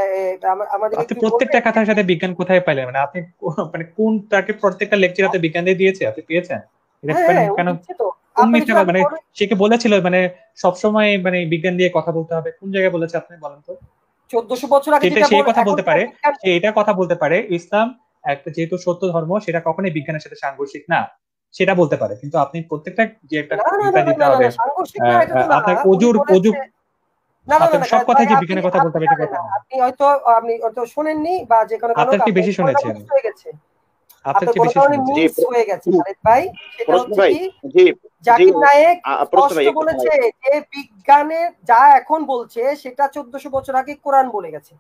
আমাদের আপনি প্রত্যেকটা কথার সাথে বিজ্ঞান কোথায় পাইলেন? মানে আপনি মানে কোন তাকে প্রত্যেকটা লেকচারে বিজ্ঞান দিয়ে দিয়েছে, আপনি পেয়েছেন? এটা হ্যাঁ কেন তো কোন আপনাকে মিথ্যা যদি কথা? আমি মানে বলি সে কি বলেছিল মানে সবসময় মানে বিজ্ঞান দিয়ে কথা বলতে হবে? কোন জায়গায় বলেছে আপনি বলেন তো? চোদ্দশো বছর আগে সেটা যেটা সে বল কথা এখন বলতে পারে, সে এটা কথা বলতে পারে ইসলাম একটা যেহেতু সত্য ধর্ম সেটা কখনোই বিজ্ঞানের সাথে সাংঘর্ষিক না, সেটা বলতে পারে। কিন্তু আপনি প্রত্যেকটা যে একটা না না না রিপ্লাই দিতে না হবে না সাংঘর্ষিক না, আহ, এটা তো আহ, না। আপনার উনি অজুর অজু বলেছে না না না আপনার না সব খালেদ কথায় ভাই যে আপনি বিজ্ঞানের কথা আপনি বলতে হবে এটা জানেন কথা না, না। আপনি হয়তো আপনি হয়তো শোনেননি বা যে কোনো কারণে আপনার কি আপনার বেশি পড়াটা শুনেছি মিস আমি? হয়ে গেছে, আপনার আপনার কি কোনো বেশি কারণে শুনেছি? জি মিস হয়ে গেছে খালেদ ভাই। সেটা প্রশ্ন হচ্ছে ভাই, কি জি জি জাকির নায়েক আ- প্রশ্ন স্পষ্ট ভাই একটু বলেছে সময়। যে বিজ্ঞানের যা এখন বলছে সেটা চোদ্দশো বছর আগে কোরআন বলে গেছে,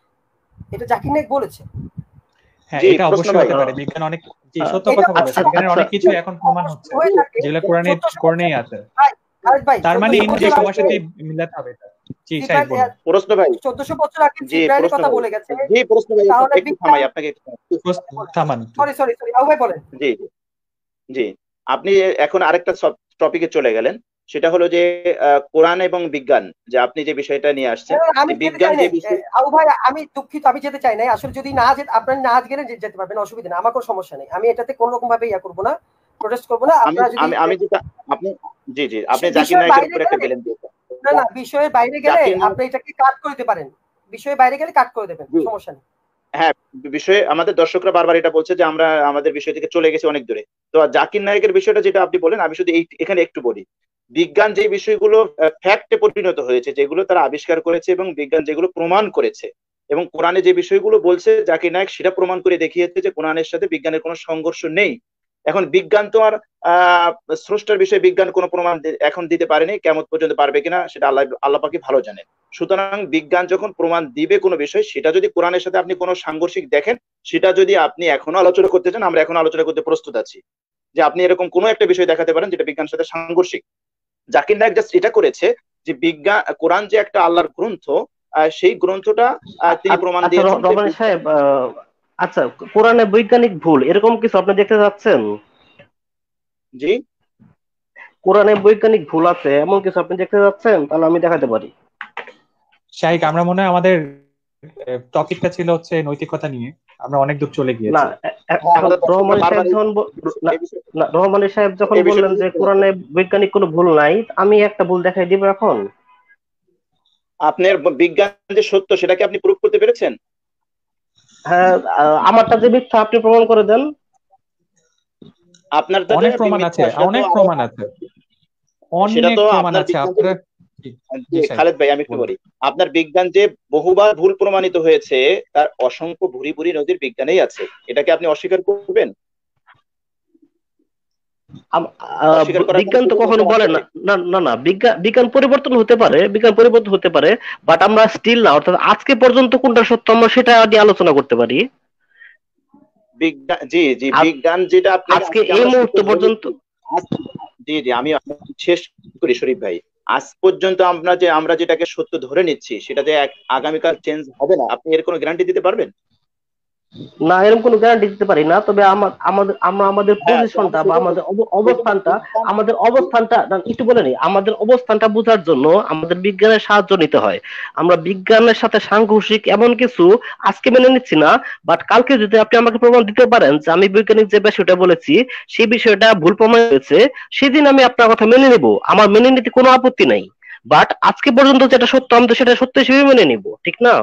এটা জাকির নায়েক বলেছে। হ্যাঁ, জি এটা প্রশ্ন অবশ্যই ভাই, হতে পারে। আহ, বিজ্ঞান অনেক জি আহ, সত্য এটা কথা বলেছে। আচ্ছা বিজ্ঞানের আচ্ছা অনেক কিছু এখন প্রমাণ হচ্ছে হয়ে থাকে যেগুলো কোরআনে চোদ্দশো বছর কোরআনেই আছে। ভাই খালেদ ভাই তার মানে চোদ্দশো এই বছর নয় আগে সবার সাথে মিলাতে হবে এটা। জি সাহেব বলুন। প্রশ্ন ভাই, চোদ্দশো বছর আগে জি জিব্রাইলের প্রশ্ন কথা ভাই, বলে গেছে, জি প্রশ্ন ভাই একটু তাহলে একটু বিজ্ঞান থামাই আপনাকে একটু প্রশ্ন- থামান একটু। সরি সরি সরি আবু ভাই বলেন। জি জি জি আপনি এখন আরেকটা টপিকে চলে গেলেন, সেটা হলো যে আহ, কোরআন এবং বিজ্ঞান, যে আপনি যে বিষয়টা নিয়ে আসছেন, না, না, আমি যে যেতে বিজ্ঞান চাই যে নাই বিষয়। আবু ভাই, আমি দুঃখিত, আমি যেতে চাই নাই আসলে। যদি না যেতে আপনার না গেলে যে- যেতে পারবেন, অসুবিধা নেই, আমার কোনো সমস্যা নেই, আমি এটাতে কোনো রকম ভাবে ইয়া করবো না, প্রোটেস্ট করবো না। আমি আপনারা যদি আমি আমি যেটা আপনি, জি জি আপনি জাকির বিষয়ের নায়কের বাইরে উপর একটা গেলে, ব্লেম দিয়েছেন। না না বিষয়ের বাইরে গেলে জাকির নায়ক, আপনি এটাকে কাট করে দিতে পারেন, বিষয়ের বাইরে গেলে কাট করে দেবেন, জি সমস্যা নেই। হ্যাঁ, বিষয়ে আমাদের দর্শকরা বারবার এটা বলছে যে আমরা আমাদের বিষয় থেকে চলে গেছি অনেক দূরে। তো জাকির নায়কের বিষয়টা যেটা আপনি বলেন, আমি শুধু এই এখানে একটু বলি। বিজ্ঞান যে বিষয়গুলো ফ্যাক্টে পরিণত হয়েছে, যেগুলো তারা আবিষ্কার করেছে এবং বিজ্ঞান যেগুলো প্রমাণ করেছে, এবং কোরআনে যে বিষয়গুলো বলছে জাকির নায়ক সেটা প্রমাণ করে দেখিয়েছে যে কোরআনের সাথে বিজ্ঞানের কোনো সংঘর্ষ নেই। এখন বিজ্ঞান তো আর আহ স্রষ্টার বিষয়ে বিজ্ঞান কোনো প্রমাণ দি- এখন দিতে পারেনি, কেমন পর্যন্ত পারবে কিনা সেটা আল্লাহ আল্লাহ পাকই ভালো জানে। সুতরাং বিজ্ঞান যখন প্রমাণ দিবে কোনো বিষয়, সেটা যদি কোরআনের সাথে আপনি কোনো সাংঘর্ষিক দেখেন, সেটা যদি আপনি এখনো আলোচনা করতে চান, আমরা এখন আলোচনা করতে প্রস্তুত আছি। যে আপনি এরকম কোনো একটা বিষয় দেখাতে পারেন যেটা বিজ্ঞানের সাথে সাংঘর্ষিক। জাকির নায়ক জাস্ট এটা করেছে যে বিজ্ঞান, কোরআন যে একটা আল্লাহর গ্রন্থ, আহ, সেই গ্রন্থটা আহ, আ- তিনি আ- প্রমাণ আচ্ছা দিয়েছেন র- যে রমানী বিজ্ঞান। সাহেব, আহ, আচ্ছা কোরআনে বৈজ্ঞানিক ভুল এরকম কিছু আপনি দেখতে যাচ্ছেন? জি কোরআনে বৈজ্ঞানিক ভুল আছে এমন কিছু আপনি দেখতে যাচ্ছেন? তাহলে আমি দেখাতে পারি। শাহিক, আমরা মনে হয় আমাদের টপিকটা ছিল হচ্ছে নৈতিকতা নিয়ে, আমরা অনেক দূর চলে না, গিয়েছি। এ- এ- হ্যাঁ, এখন আমাদের দর্শকরা রহমানী সাহেব বারবার এই যখন ব- বিষয়- না এই বিষয় না, রহমানী সাহেব যখন এই বললেন বিষয়টা যে বুঝতে পারছেন। কোরআনে বৈজ্ঞানিক কোনো ভুল নাই, আমি একটা ভুল দেখাই দিব এখন। আপনার বিজ্ঞান যে সত্য সেটা কি আপনি প্রুভ করতে পেরেছেন? হ্যাঁ, আহ, আমারটা যে মিথ্যা আপনি প্রমাণ করে দেন। আপনার তো যে অনেক প্রমাণ আছে, মিথ্যা, সেটা তো অনেক আরো, প্রমাণ আছে, সেটা অনেক তো প্রমাণ আপনার আছে বিজ্ঞান যে, আপনারা। জি যে জি শাহিক খালেদ ভাই আমি একটু বলুন। বলি, আপনার বিজ্ঞান যে বহুবার ভুল প্রমাণিত হয়েছে, তার অসংখ্য ভুরি ভুরি নদীর বিজ্ঞানেই আছে। এটা কি আপনি অস্বীকার করবেন? আম- আহ, অস্বীকার করার কোনো বিজ্ঞান তো সুযোগ কখনো আপনার বলে আছে? না, না না না, বিজ্ঞান বিজ্ঞান পরিবর্তন হতে পারে, বিজ্ঞান পরিবর্তন হতে পারে, বাট আমরা স্টিল না, অর্থাৎ আজকে পর্যন্ত কোনটা সত্য আমরা সেটা নিয়ে আলোচনা করতে পারি। বিজ্ঞান, জি জি আজ বিজ্ঞান যেটা আপনাকে আজকে আজকে এই আমরা সত্য মুহূর্ত ধরে পর্যন্ত নিচ্ছি, আজ- জি জি আমি আপনাকে শেষ করি শরীফ ভাই। আজ পর্যন্ত আমরা যে আমরা যেটাকে সত্য ধরে নিচ্ছি, সেটা যে এক- আগামীকাল চেঞ্জ হবে না, আপনি এর কোনো গ্যারান্টি দিতে পারবেন? না, এরকম কোনো গ্যারান্টি দিতে পারি না, তবে আমা- আমাদের আমরা আমাদের হ্যাঁ, তো আমি পজিশনটা বা সেটাই আমাদের বলছি। অব- সেজন্য অবস্থানটা, বিজ্ঞান, আমাদের অবস্থানটা না, একটু বলে নি, আমাদের অবস্থানটা বোঝার জন্য আমাদের বিজ্ঞানের সাহায্য নিতে হয়। আমরা বিজ্ঞানের সাথে সাংঘর্ষিক এমন কিছু আজকে মেনে নিচ্ছি না, বাট কালকে যদি আপনি আমাকে প্রমাণ দিতে পারেন যে আমি বৈজ্ঞানিক যে বিষয়টা বলেছি সেই বিষয়টা ভুল প্রমাণ হয়েছে, সেদিন আমি আপনার কথা মেনে নিব, আমার মেনে নিতে কোনো আপত্তি নাই। বাট আজকে পর্যন্ত যেটা সত্য আমি তো সেটা সত্য হিসেবে মেনে নিব, ঠিক না?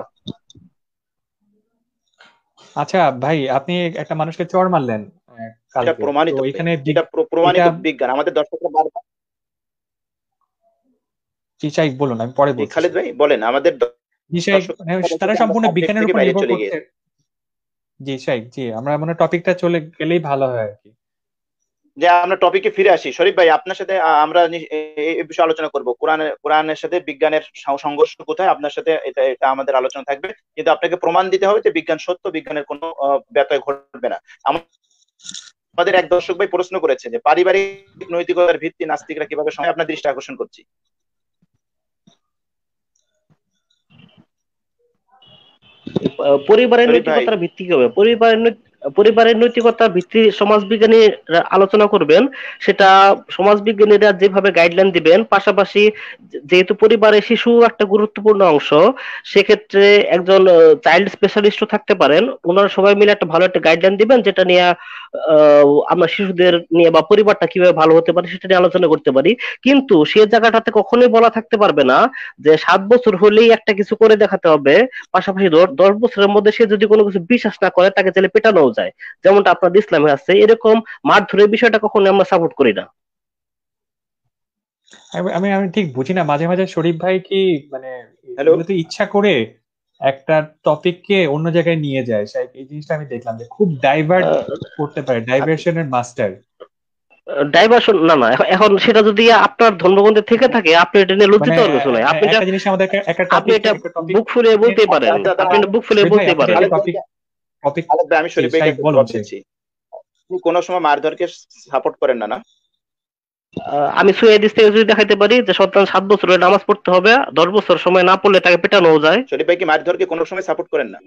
আচ্ছা ভাই, আপনি একটা মানুষকে চড় মারলেন আহ, এটা কালকে তো প্রমাণিত ভাই, এখানে এটা বিগ- প্র- এটা প্রমাণিত বিজ্ঞান। আমাদের দর্শকরা বারবার, জি শাহিক বলুন, আমি পরে জি বলতেছি। খালেদ ভাই বলেন, আমাদের জি শাহিক, মানে দর্শকরা বলছে তারা যে আমরা সম্পূর্ণ সাবজেক্ট বিজ্ঞানের থেকে উপর বাইরে নির্ভর চলে করছে। গিয়েছি। জি শাহিক, জি আমরা মনে হয় টপিকটা চলে গেলেই ভালো হয় আর কি। যে আমরা টপিকে ফিরে আসি, শরীফ ভাই আপনার সাথে আহ, আমরা নি- এই এই বিষয়ে আলোচনা করব, কোরআনের কোরআনের সাথে বিজ্ঞানের সং- সংঘর্ষ কোথায়, আপনার সাথে এটা এটা আমাদের আলোচনা থাকবে। কিন্তু আপনাকে প্রমাণ দিতে হবে যে বিজ্ঞান সত্য, বিজ্ঞানের কোনো আহ, ব্যত্যয় ঘটবে না। আম- আমাদের এক দর্শক ভাই প্রশ্ন করেছে যে পারিবারিক নৈতিকতার ভিত্তি নাস্তিকরা কিভাবে সময়, আপনার দৃষ্টি আকর্ষণ করছি। আহ, পরিবারের শরীফ ভাই, নৈতিকতার ভিত্তি কি হবে? পরিবারের নৈত- পরিবারের নৈতিকতার ভিত্তি সমাজবিজ্ঞানীরা আলোচনা করবেন, সেটা সমাজবিজ্ঞানীরা যেভাবে গাইডলাইন দিবেন, পাশাপাশি যেহেতু পরিবারের শিশু একটা গুরুত্বপূর্ণ অংশ, সেক্ষেত্রে একজন চাইল্ড স্পেশালিস্টও থাকতে পারেন, ওনারা সবাই মিলে একটা ভালো একটা গাইডলাইন দিবেন, যেটা নিয়ে আহ, আমরা শিশুদের নিয়ে বা পরিবারটা কিভাবে ভালো হতে পারে সেটা নিয়ে আলোচনা করতে পারি। কিন্তু সে জায়গাটাতে কখনোই বলা থাকতে পারবে না যে সাত বছর হলেই একটা কিছু করে দেখাতে হবে, পাশাপাশি দশ দশ বছরের মধ্যে সে যদি কোনো কিছু বিশ্বাস না করে তাকে চাইলে পেটানোও যায়, যেমনটা আপনাদের ইসলামে আছে। এরকম মারধরের বিষয়টা কখনো আমরা সাপোর্ট করি না। আমি আমি আমি ঠিক বুঝি না, মাঝে মাঝে শরীফ ভাই কি মানে হ্যালো, এগুলো তো ইচ্ছা করে একটা টপিককে অন্য জায়গায় নিয়ে যায়, সেই এই জিনিসটা আমি দেখলাম যে খুব ডাইভার্ট করতে পারে, ডাইভার্সনের মাস্টার। ডাইভার্সন না না, এখন এখন সেটা যদি আপনার ধর্মগ্রন্থে থেকে থাকে আপনি এটা নিয়ে লজ্জিত মানে হওয়ার কিছু নাই, আহ, আপনি এটা একটা জিনিস আমাদের একটা আপনি টপিক এটা একটা টপিক বুক ফুলিয়ে বলতেই পারেন, আচ্ছা আপনি দাঁড়ান, এটা বুক ফুলিয়ে শরীফ ভাই বলতেই আপনি পারেন। যদি খালেদ টপিক ভাইকে টপিক খালেদ ভাই, আমি শরীফ ভাইকে সাহেব একটু বলুন জবাব যে দিচ্ছি। আপনি কোনো সময় মারধরকে সাপোর্ট করেন না না? আহ, আমি সুই হাদিস থেকে যদি দেখাইতে পারি যে সন্তান সাত বছর হলে নামাজ পড়তে হবে, দশ বছর সময় না পড়লে তাকে পেটানো যায়। শরীফ ভাই কি মারধরকে কোনো সময় সাপোর্ট করেন না?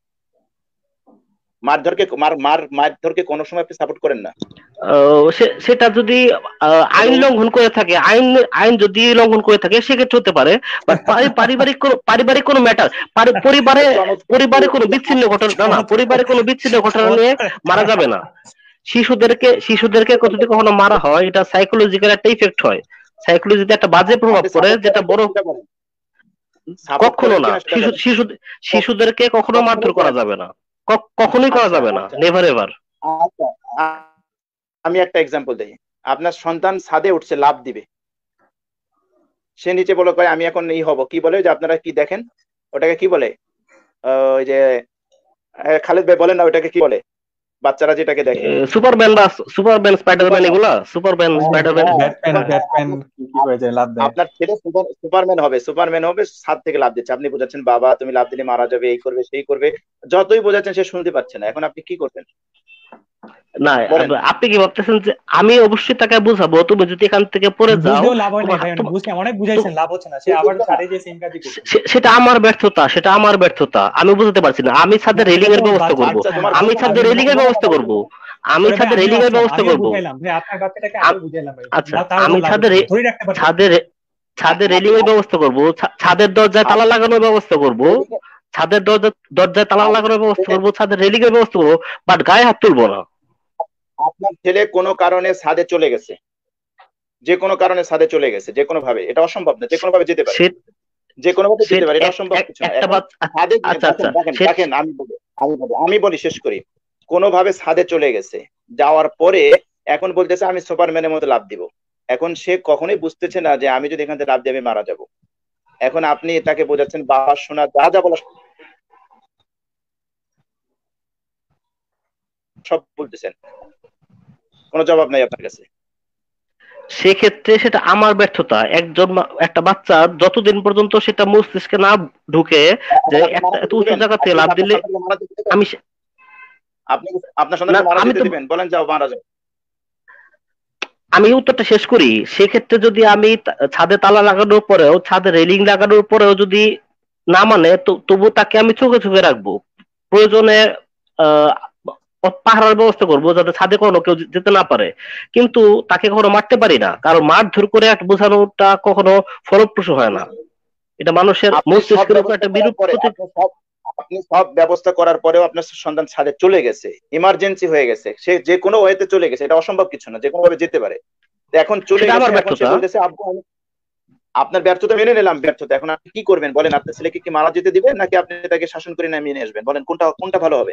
মারধরকে মার মার মারধরকে কোনো সময় আপনি সাপোর্ট করেন না? আহ, সে- সেটা যদি আহ, আইন হ্যালো, লঙ্ঘন করে থাকে, আইন আইন যদি লঙ্ঘন করে থাকে সেক্ষেত্রে হতে পারে, বাট পারিবারিক কোনো পারিবারিক কোনো ম্যাটার, পরিবারে চমৎকার পরিবারে কোনো বিচ্ছিন্ন ঘটনা না না পরিবারে কোনো বিচ্ছিন্ন ঘটনা নিয়ে মারা যাবে না। শিশুদেরকে শিশুদেরকে যদি কখনো মারা হয়, এটা সাইকোলজিক্যাল একটা ইফেক্ট হয়, সাইকোলজিতে একটা বাজে প্রভাব আপনি পড়ে, সাপোর্ট যেটা করেন বড়। কিনা সেটা বলেন, সাপোর্ট কখনো করেন না, কিনা সেটা শিশু বলেন। শিশু শিশুদেরকে কখনো মারধর কখনোই করা করেন না? যাবে না, ক- কখনোই করা আচ্ছা যাবে না, আচ্ছা নেভার এভার। আচ্ছা, আ- আমি একটা এক্সাম্পল দিই। আপনার সন্তান ছাদে উঠছে, লাফ দিবে, সে নিচে বলে কয় আমি এখন এই হব, কি বলে যে আপনারা কি দেখেন ওটাকে কি বলে? আহ, ওই যে আহ, খালেদ ভাই বলেন না ওটাকে কি বলে, বাচ্চারা যেটাকে দেখে? সুপারম্যান বা সুপারম্যান স্পাইডারম্যান, সুপারম্যান। এগুলা সুপারম্যান হ্যাঁ স্পাইডারম্যান। হ্যাঁ, ব্যাটম্যান সুপারম্যান। ব্যাটম্যান আপনার কি কি করে যায় লাভ দেয়। আপনার ছেলে সুপার সুপারম্যান হবে, সুপারম্যান হবে, ছাদ থেকে লাফ দিচ্ছে, আপনি বোঝাচ্ছেন বাবা তুমি লাফ দিলে মারা যাবে, এই করবে সেই করবে, যতই বোঝাচ্ছেন সে শুনতে পাচ্ছে না, এখন আপনি কি করবেন না, বলেন? আপনি কি ভাবতেছেন যে আমি অবশ্যই তাকে বুঝাবো তুমি যদি এখান থেকে পড়ে যাও বুঝলেও লাভ হয় না তোমার ভাই, তোমার- বুঝতে অনেক বুঝাইছেন, লাভ হচ্ছে না, সে আবার ছাড়ে যে সেম কাজই করছে। সে- সেটা আমার ব্যর্থতা, সেটা আমার ব্যর্থতা, আমি বুঝতে পারছি না। আমি ছাদে না, রেলিং এটা এর তো ব্যবস্থা বাচ্চা- করব, আচ্ছা তোমার আমি বোন- ছাদে আমি- রেলিং এর ব্যবস্থা করব, আমি ওরে ভাই, ছাদে আমিও রেলিং এর অষ্টম, ব্যবস্থা আমিও করব। বুঝাইলাম ভাই, আপনার বাচ্চাটাকে আমিও বুঝাইলাম ভাই, আচ্ছা, না তাও আমি লাভ ছাদে হচ্ছে না, রে- ধরে রাখতে পারছি না। ছাদে রে- ছাদে রেলিং এর ব্যবস্থা করব, ছা- ছাদের দরজায় তালা লাগানোর ব্যবস্থা করব, ছাদের দরজা দরজায় তালা লাগানোর ব্যবস্থা করব, ছাদের রেলিং এর ব্যবস্থা করব, বাট গায়ে হাত তুলবো না। আপনার ছেলে কোনো কারণে ছাদে চলে গেছে, যে কোনো কারণে ছাদে চলে গেছে, যে কোনো ভাবে, এটা অসম্ভব না, যে কোনো ভাবে যেতে পারে, সে- যে কোনো ভাবে সে যেতে পারে, এটা এক- অসম্ভব এক- কিছু না। একটা এখন বাচ্চা, ছাদে গিয়ে আচ্ছা দেখেন আচ্ছা, দেখেন সে- দেখেন আমি বলি আমি বলি আমি বলি শেষ করি। কোনোভাবে ছাদে চলে গেছে, যাওয়ার পরে এখন বলতেছে আমি সুপারম্যানের মতো লাফ দিব। এখন সে কখনোই বুঝতেছে না যে আমি যদি এখান থেকে লাফ দিয়ে আমি মারা যাব। এখন আপনি তাকে বোঝাচ্ছেন বাবা শোনা যা যা বলা সব বলতেছেন, কোনো জবাব নাই আপনার কাছে। সেক্ষেত্রে সেটা আমার ব্যর্থতা। একজন মা- একটা বাচ্চা যতদিন পর্যন্ত সেটা মস্তিষ্কে না ঢুকে যে আপনি একটা মারা এত যেতে উঁচু দিবেন? জায়গা থেকে আপনি লাফ আপনার দিলে সন্তানকে মারা যেতে দিবেন? আমি সে- আপনি আপনার না, সন্তানকে মারা আমি যেতে তো দিবেন? বলেন যাও মারা যাও। আমি উত্তরটা শেষ করি। সেক্ষেত্রে যদি আমি তা- ছাদে তালা লাগানোর পরেও, ছাদে রেলিং লাগানোর পরেও যদি না মানে, তো তবু তাকে আমি চোখে চোখে রাখবো, প্রয়োজনে আহ পাহারার ব্যবস্থা করবো যাতে ছাদে কোনো কেউ যে- যেতে না পারে। কিন্তু তাকে কখনো মারতে পারি না, কারণ মারধর করে একটা বোঝানোটা কখনো ফলপ্রসূ হয় না। এটা মানুষের আপনি সব মস্তিষ্কের উপর ব্যবস্থা একটা করার বিরূপ পরে, প্রতি। আপনি সব আপনি সব ব্যবস্থা করার পরেও আপনার সন্তান ছাদে চলে গেছে, ইমার্জেন্সি হয়ে গেছে, সে যে কোনো ওয়েতে চলে গেছে, এটা অসম্ভব কিছু না, যে কোনো ভাবে যেতে পারে। তো এখন চলে সেটা আমার গেছে, এখন সে ব্যর্থতা। বলতেছে আব্বু আমি- আপনার ব্যর্থতা মেনে নিলাম, ব্যর্থতা, এখন আপনি কি করবেন বলেন? আপনার ছেলেকে কি মারা যেতে দিবেন নাকি আপনি তাকে শাসন করে নামিয়ে নিয়ে আসবেন? বলেন কোনটা কোনটা ভালো হবে?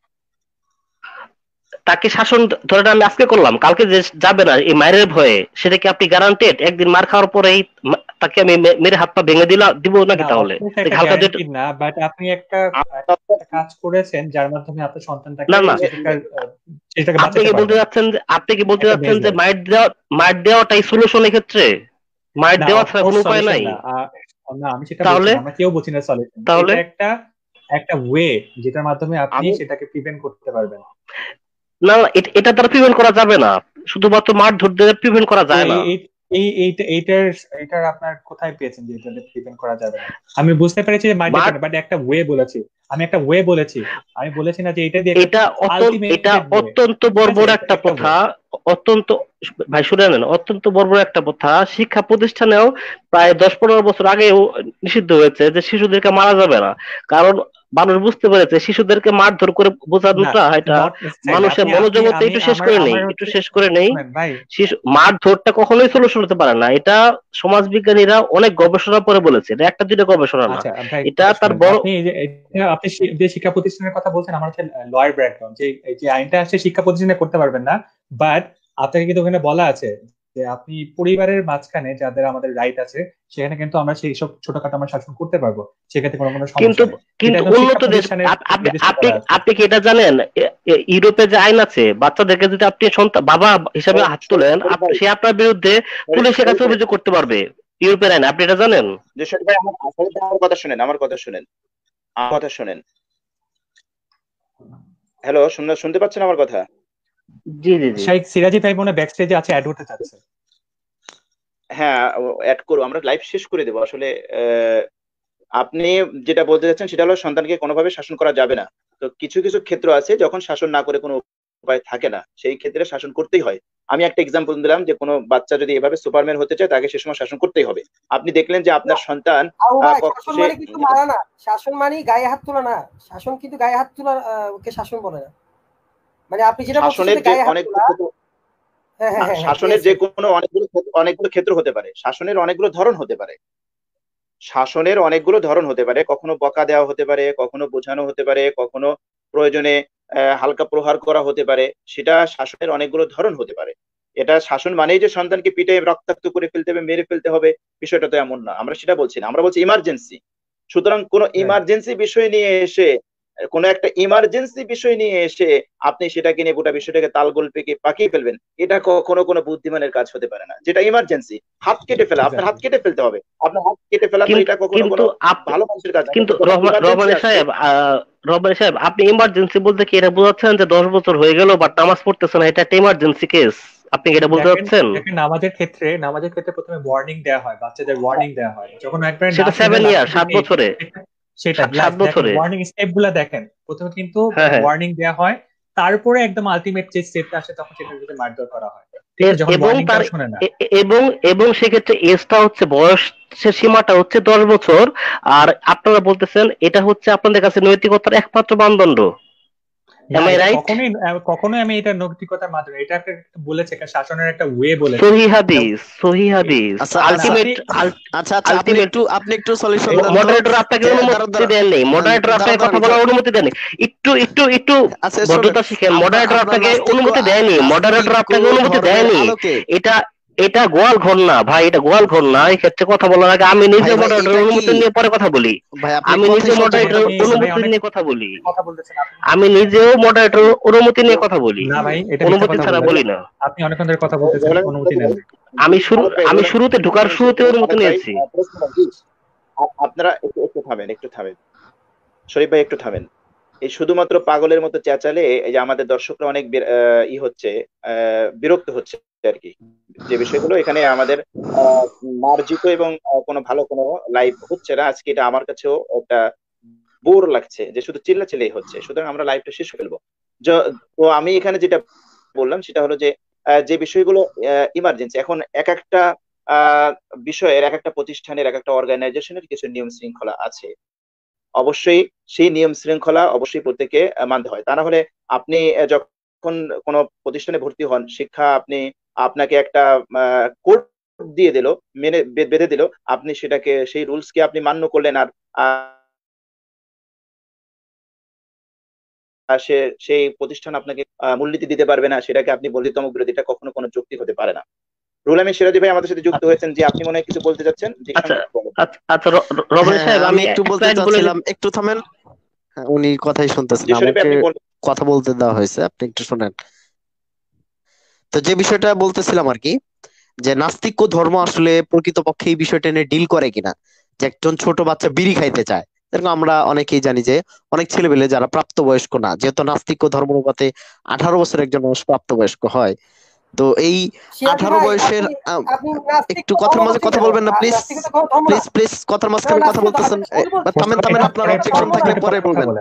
তাকে শাসন ধরেন আমি আজকে করলাম, কালকে যে যাবে না এই মায়ের ভয়ে, সেটা কি আপনি গ্যারান্টেড? একদিন মার খাওয়ার পরেই মা- তাকে আমি মে- মেরে হাত পা ভেঙে দিলাম দিব নাকি? না, তাহলে of course তাকে একটা হালকা দিয়ে guaranteed না, বাট আপনি একটা আপনার একটা কাজ করেছেন যার মাধ্যমে আপনার সন্তানটাকে না না, সেটাকে আহ, সেটাকে আপনি বাঁচাতে কি বলতে পারবেন। যাচ্ছেন যে আপনি কি বলতে একটা যাচ্ছেন যে measure। মাইট দেওয়া মাইট দেওয়াটাই সলিউশন এক্ষেত্রে? মাইট না, দেওয়া of ছাড়া course কোনো উপায় solution নাই? না। আহ, না, আমি সেটা বলছি তাহলে না, আমরা কেউ বলছি না সলিউশন। তাহলে এটা একটা একটা ওয়ে যেটার মাধ্যমে আপনি আমি সেটাকে প্রিভেন্ট করতে পারবেন। না, এ- এটা দ্বারা প্রিভেন্ট করা যাবে না, শুধুমাত্র মারধর দিয়ে প্রিভেন্ট করা যায় না। এই- এই- এই এইটা এইটার এইটার আপনার কোথায় পেয়েছেন যে এটা ডিপেন্ড করা যাবে না? আমি বুঝতে পেরেছি যে মাইন্ড ডিপেন্ড, বাট একটা ওয়ে বলেছি, আমি একটা ওয়ে বলেছি, আমি বলেছি না যে এটা দিয়ে এটা অত্যন্ত এটা আলটিমেটেড ওয়ে, অত্যন্ত ঠিক আছে? বর্বর এটা একটা একটা প্রথা, ওয়ে। অত্যন্ত, ভাই শুনে নেন, অত্যন্ত বর্বর একটা প্রথা। শিক্ষা প্রতিষ্ঠানেও প্রায় দশ পনেরো বছর আগেও নিষিদ্ধ হয়েছে যে শিশুদেরকে মারা যাবে না, কারণ মানুষ বুঝতে পেরেছে শিশুদেরকে মারধর করে না, বোঝানোটা এটা নট নেসেসারিলি। মানুষের আপনি আপনি মনোজগতে আমি একটু শেষ আমার করে নেই, আমার একটু হচ্ছে, শেষ করে নেই। শুনেন ভাই, শিশু মারধরটা কখনোই সলিউশন হতে পারে না, এটা সমাজ বিজ্ঞানীরা অনেক গবেষণা করে বলেছে, এটা একটা দুইটা গবেষণা না, আচ্ছা ভাই এটা কথা তার শুনেন, বড়। আপনি এই যে এটা আপনি শি- যে শিক্ষা প্রতিষ্ঠানের কথা বলছেন, আমার হচ্ছে লয়ার ব্যাকগ্রাউন্ড, যে এই যে আইনটা আসছে শিক্ষা প্রতিষ্ঠানে করতে পারবেন না, বাট আপনাকে কিন্তু ওখানে বলা আছে যে আপনি পরিবারের মাঝখানে যাদের আমাদের রাইট আছে, সেখানে কিন্তু আমরা সেই সব ছোটখাটো আমরা শাসন করতে পারবো, সেক্ষেত্রে কোনো কোনো কিন্তু সমস্যা নেই। এটা কিন্তু একদম শিক্ষা উন্নত দেশ, প্রতিষ্ঠানের আপ- আপনি নির্দিষ্ট আপনি করা আছে। আপনি কি এটা জানেন, এ- এ- ইউরোপে যে আইন আছে, বাচ্চাদেরকে যদি আপনি সন্তান বাবা হিসাবে হাত তোলেন, শরীফ আপ- ভাই সে আপনার বিরুদ্ধে শরীফ পুলিশের কাছে শরীফ ভাই অভিযোগ করতে পারবে। ইউরোপের আইন, আপনি এটা জানেন? যে শরীফ ভাই আমার শরীফ ভাই, আমার কথা শুনেন, আমার কথা শুনেন, আমার কথা শুনেন। হ্যালো, শুনতে শুনতে পাচ্ছেন আমার কথা? জি জি জি। শাইখ সিরাজি ভাই মনে ব্যাক স্টেজে আছে, অ্যাড হতে চাচ্ছে। হ্যাঁ, অ্যাড করো, আমরা লাইভ শেষ করে দেবো আসলে। আহ, আপনি যেটা বলতে চাচ্ছেন সেটা হলো সন্তানকে কোনোভাবে শাসন করা যাবে না। তো কিছু কিছু ক্ষেত্র আছে যখন শাসন না করে কোনো উপায় থাকে না, সেই ক্ষেত্রে শাসন করতেই হয়। আমি একটা এক্সাম্পল দিলাম যে কোনো বাচ্চা যদি এভাবে সুপারম্যান হতে চায়, তাকে সে সময় শাসন করতেই হবে। আপনি দেখলেন যে আপনার সন্তান আবু আহ, ভাই, কখন শাসন সে মানে কিন্তু মারা না, শাসন মানে গায়ে হাত তোলা না, শাসন কিন্তু গায়ে হাত তোলা, আহ, ওকে শাসন বলে না। মানে আপনি যেটা বলছেন শাসনের যে যে গায়ে হাত অনেকগুলো তোলা, ক্ষেত্র, হ্যাঁ না হ্যাঁ হ্যাঁ হ্যাঁ, শাসনের ইয়েস যে ইয়েস। কোনো অনেকগুলো ক্ষেত্র- অনেকগুলো ক্ষেত্র হতে পারে, শাসনের অনেকগুলো ধরন হতে পারে। শাসনের অনেকগুলো ধরন হতে পারে, কখনো বকা দেওয়া হতে পারে, কখনো বোঝানো হতে পারে, কখনো প্রয়োজনে আহ, হালকা প্রহার করা হতে পারে। সেটা শাসনের অনেকগুলো ধরন হতে পারে। এটা শাসন মানেই যে সন্তানকে পিটে রক্তাক্ত করে ফেলতে হবে, মেরে ফেলতে হবে, বিষয়টা তো এমন না। আমরা সেটা বলছি না, আমরা বলছি ইমার্জেন্সি। সুতরাং কোনো রাইট। ইমার্জেন্সি বিষয় নিয়ে এসে, কোনো একটা ইমার্জেন্সি বিষয় নিয়ে এসে আপনি সেটাকে নিয়ে গোটা বিষয়টাকে তালগোল পেকে পাকিয়ে ফেলবেন, এটা কখনো কোনো বুদ্ধিমানের কাজ হতে পারে না। যেটা ইমার্জেন্সি, হাত কেটে ফেলা, আপনার হাত এক্স্যাক্টলি। কেটে ফেলতে হবে, আপনার হাত কেটে ফেলা, তো কিন্তু এটা কখনো কিন্তু কোনো আপনি, ভালো মানুষের কাজ না। কিন্তু কিন্তু যখন রহমান ইমার্জেন্সি রহমানী আসবে, সাহেব, আহ, রহমানী সাহেব, আপনি ইমার্জেন্সি বলতে কি এটা বোঝাচ্ছেন যে দশ বছর হয়ে গেল বাট নামাজ পড়তেছে না, এটা একটা ইমার্জেন্সি কেস? আপনি কি এটা বলতে দেখেন, চাচ্ছেন? দেখেন নামাজের ক্ষেত্রে, নামাজের ক্ষেত্রে প্রথমে ওয়ার্নিং দেওয়া হয়, বাচ্চাদের ওয়ার্নিং দেওয়া হয়, যখন একবার না সেটা শুনে সেভেন বাচ্চা ইয়ার, সাত যদি বছরে, সেটা সা- সাত লাস্ট দেখেন বছরে। ওয়ার্নিং স্টেপ গুলা দেখেন, প্রথমে কিন্তু হ্যাঁ হ্যাঁ। ওয়ার্নিং দেওয়া হয়, তারপরে একদম আলটিমেট যে স্টেপটা আসে তখন সেটার ভিতরে মারধর করা হয়, ঠিক আছে, এ- যখন এবং তার ওয়ার্নিংটাও শুনে না। এ- এ- এবং এবং সেক্ষেত্রে এজটা হচ্ছে, বয়স সীমাটা হচ্ছে দশ বছর। আর আপনারা বলতেছেন এটা হচ্ছে আপনাদের কাছে নৈতিকতার একমাত্র মানদণ্ড। না, এম আই এটা রাইট? কখনোই আহ, কখনোই আমি এটা নৈতিকতার মাধ্যমে, এটা একটা বলেছে, একটা শাসনের একটা ওয়ে বলেছে। সহি হাদিস, সহি হাদিস, আচ্ছা আচ্ছা আলটিমেট, আচ্ছা আচ্ছা আপনি আলটিমেট। একটু আপনি একটু সলিউশন দেন তো, মডারেটর আপনাকে যে দাঁড়ান অনুমতি দাঁড়ান দেননি, মডারেটর দাঁড়ান আপনাকে কথা দাঁড়ান বলার অনুমতি দেননি। একটু একটু একটু আচ্ছা শোনেন, ভদ্রতা শিখেন, আপনার মডারেটর আপনার আপনাকে নাস্তিক্য অনুমতি দেয়নি, মডারেটর নাস্তিক্য আপনাকে অনুমতি ধর্মের দেয়নি। আলোকে, এটা এটা গোয়াল ঘর না ভাই, এটা গোয়াল ঘর না। এই ক্ষেত্রে কথা বলার আগে আমি নিজে ভাই ভাই মডারেটর এটা কি, অনুমতি নিয়ে পরে কথা বলি। ভাই আপনি আমি নিজে কথাই শুনছেন ভাই না। মডারেটর আপনি ভাই অনুমতি অনেক নিয়ে কথা বলি। কথা বলতেছেন আপনি। আমি নিজেও মডারেটর অনুমতি নিয়ে কথা বলি, না ভাই, এটা মিথ্যা অনুমতি কথা ছাড়া বললেন, বলি না। আপনি অনেকক্ষণ ধরে কথা বলতেছেন, রোলান অনুমতি নেন নাই। আমি শুরু ফারুক ভাই, আমি রোলান শুরুতে ঢোকার শুরুতে অনুমতি ফারুক ভাই, নিয়েছি। আহ, প্রশ্ন রাখি। আ- আপনারা একটু একটু থামেন, একটু থামেন, শরীফ ভাই একটু থামেন। এই শুধুমাত্র পাগলের মতো চেঁচালে এই যে আমাদের দর্শকরা অনেক বির- আহ, ই হচ্ছে, আহ, বিরক্ত হচ্ছে আর কি। যে বিষয়গুলো এখানে আমাদের আহ, মার্জিত এবং আহ, কোনো ভালো কোনো লাইভ হচ্ছে না আজকে, এটা আমার কাছেও একটা বোর লাগছে যে শুধু চিল্লাচিল্লাই হচ্ছে। সুতরাং আমরা লাইভটা শেষ ফেলবো। য- তো আমি এখানে যেটা বললাম সেটা হলো যে আহ, যে বিষয়গুলো ইমার্জেন্সি, এখন এক একটা আহ, বিষয়ের, এক একটা প্রতিষ্ঠানের, এক একটা অর্গানাইজেশনের কিছু নিয়ম শৃঙ্খলা আছে। অবশ্যই সেই নিয়ম শৃঙ্খলা অবশ্যই প্রত্যেকে আহ, মানতে হয়। তা না হলে আপনি আহ, যখন কোনো প্রতিষ্ঠানে ভর্তি হন, শিক্ষা আপনি আপনাকে একটা কোড দিয়ে দিল, মেনে বে- বেঁধে দিল, আপনি সেটাকে, সেই রুলস কে আপনি মান্য করলেন, আর আহ, সে সেই প্রতিষ্ঠান আপনাকে আহ, মূলনীতি দিতে পারবে না, সেটাকে আপনি বর্ধিতম বিরোধিতা কখনো কোনো যৌক্তিক হতে পারে না। রুল আমিন সিরাজি ভাই আমাদের সাথে যুক্ত হয়েছেন, যে আপনি মনে হয় কিছু বলতে চাচ্ছেন, যে আচ্ছা সংক্ষেপে বলেন। আচ্ছা আচ্ছা, র- র- রবারি হ্যাঁ হ্যাঁ সাহেব, আমি আমি একটু এক বলতে লাইন বলে চাচ্ছিলাম, একটু থামেন। হ্যাঁ, উনি কথাই শুনতেছেন, যে শরীফ ভাই আমাকে আপনি বলেন। কথা বলতে দেওয়া হয়েছে, আপনি একটু শুনেন। তো যে বিষয়টা বলতেছিলাম আর কি, যে নাস্তিক্য ধর্ম আসলে প্রকৃতপক্ষে এই বিষয়টা নিয়ে ডিল করে কিনা, যে একজন ছোট বাচ্চা বিড়ি খাইতে চায়, এরকম আমরা অনেকেই জানি যে অনেক ছেলেপেলে যারা প্রাপ্তবয়স্ক না, যেহেতু নাস্তিক্য ধর্ম অনুপাতে আঠারো বছর একজন মানুষ প্রাপ্তবয়স্ক হয়, তো এই সিরাজি আঠারো ভাই বয়সের আপনি আহ, আপনি নাস্তিক একটু ধর্ম কথার মাঝে বলছেন কথা কেন? বলবেন না আ- প্লিজ, নাস্তিকতা কোনো ধর্ম না। প্লিজ প্লিজ কথার না, মাঝখানে কথা নাস্তিকতা বলতেছেন। আমি ভুল এ, বা বলছি। থামেন মোস্তফা থামেন, ভাই, আপনার পরে অবজেকশন ধর্ম পরে না। থাকলে একটু পরে কথা বলবেন, বলেন।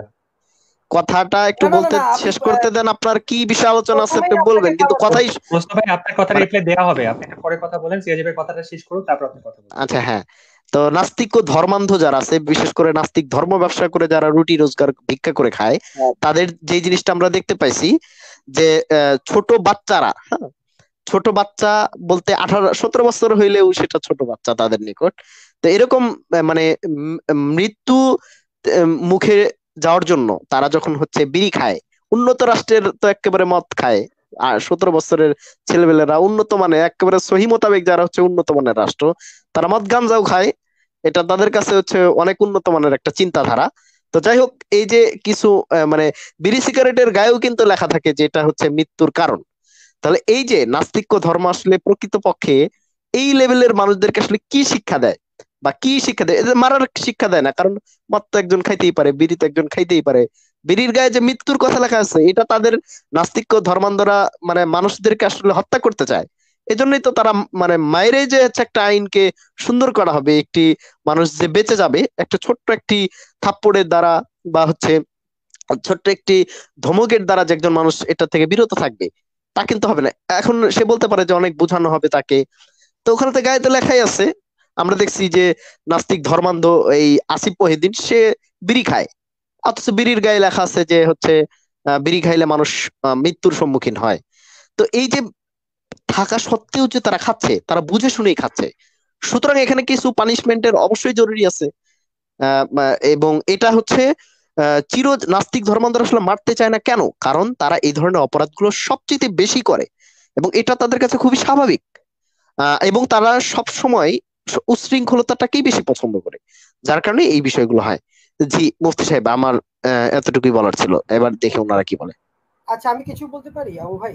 কথাটা একটু না না না বলতে না আপনি শেষ করতে দেন। আপনার কি বিষয় আলোচনা আছে প্রথমেই আপনি আপনাকে বলবেন, কিন্তু খাবার কথাই মোস্তফা ভাই, আপনার কথা মানে রিপ্লাই দেওয়া হবে, আপনি একটু পরে কথা বলেন, সিরাজি ভাই কথাটা শেষ করুন, তারপর আপনি কথা বলবেন। আচ্ছা হ্যাঁ। তো নাস্তিক ও ধর্মান্ধ যারা আছে, বিশেষ করে নাস্তিক ধর্ম ব্যবসা করে যারা রুটি রোজগার ভিক্ষা করে খায়, হ্যাঁ, তাদের যে জিনিসটা আমরা দেখতে পাইছি যে আহ, ছোট বাচ্চারা, হ্যাঁ, ছোট বাচ্চা বলতে আঠারো সতেরো বছর হইলেও সেটা ছোট বাচ্চা তাদের নিকট। তো এরকম আহ, মানে উম, মৃত্যু আহ, মুখে যাওয়ার জন্য তারা যখন হচ্ছে বিড়ি খায়, উন্নত রাষ্ট্রের তো একেবারে মদ খায়, আর সতেরো বছরের ছেলেমেয়েরা উন্নত মানে একেবারে সহি মোতাবেক যারা হচ্ছে উন্নত মানের রাষ্ট্র, তারা মদ গাঞ্জাও খায়। এটা তাদের কাছে হচ্ছে অনেক উন্নত মানের একটা চিন্তাধারা। তো যাই হোক, এই যে কিছু আহ, মানে বিড়ি সিগারেটের গায়েও কিন্তু লেখা থাকে যে এটা হচ্ছে মৃত্যুর কারণ। তাহলে এই যে নাস্তিক্য ধর্ম আসলে প্রকৃতপক্ষে এই লেভেলের মানুষদেরকে আসলে কি শিক্ষা দেয়, বা কি শিক্ষা দেয়? এদের মারার শিক্ষা দেয় না, কারণ মদ তো একজন খাইতেই পারে, বিড়ি তো একজন খাইতেই পারে। বিড়ির গায়ে যে মৃত্যুর কথা লেখা আছে, এটা তাদের নাস্তিক্য ধর্মান্ধরা মানে মানুষদেরকে আসলে হত্যা করতে চায়। এজন্যই তো তারা মানে মায়েরে যে হচ্ছে একটা আইনকে সুন্দর করা হবে, একটি মানুষ যে বেঁচে যাবে একটা ছোট্ট একটি থাপ্পড়ের দ্বারা, বা হচ্ছে ছোট্ট একটি ধমকের দ্বারা যে একজন মানুষ এটা থেকে বিরত থাকবে, তা কিন্তু হবে না। এখন সে বলতে পারে যে অনেক বোঝানো হবে তাকে, তো ওখানে তো গায়ে তো লেখাই আছে। আমরা দেখছি যে নাস্তিক ধর্মান্ধ এই আসিফ মহিউদ্দিন সে বিড়ি খায়, অথচ বিড়ির গায়ে লেখা আছে যে হচ্ছে আহ, বিড়ি খাইলে মানুষ আহ, মৃত্যুর সম্মুখীন হয়। তো এই যে থাকা সত্ত্বেও যে তারা খাচ্ছে, তারা বুঝে শুনেই খাচ্ছে। সুতরাং এখানে কিছু পানিশমেন্টের অবশ্যই জরুরি আছে। আহ, আহ, এবং এটা হচ্ছে আহ, চির নাস্তিক ধর্মান্তর আসলে মারতে চায় না কেন? কারণ তারা এই ধরনের অপরাধগুলো সবচেয়ে বেশি করে, এবং এটা তাদের কাছে খুবই স্বাভাবিক। আহ, এবং তারা সব সময় উচ্ছৃঙ্খলতাটাকেই বেশি পছন্দ করে, যার কারণে এই বিষয়গুলো হয়। জি মুফতি সাহেব, আমার আহ, এতটুকুই বলার ছিল। এবার দেখে ওনারা কি বলে। আচ্ছা আমি কিছু বলতে পারি আবু ভাই?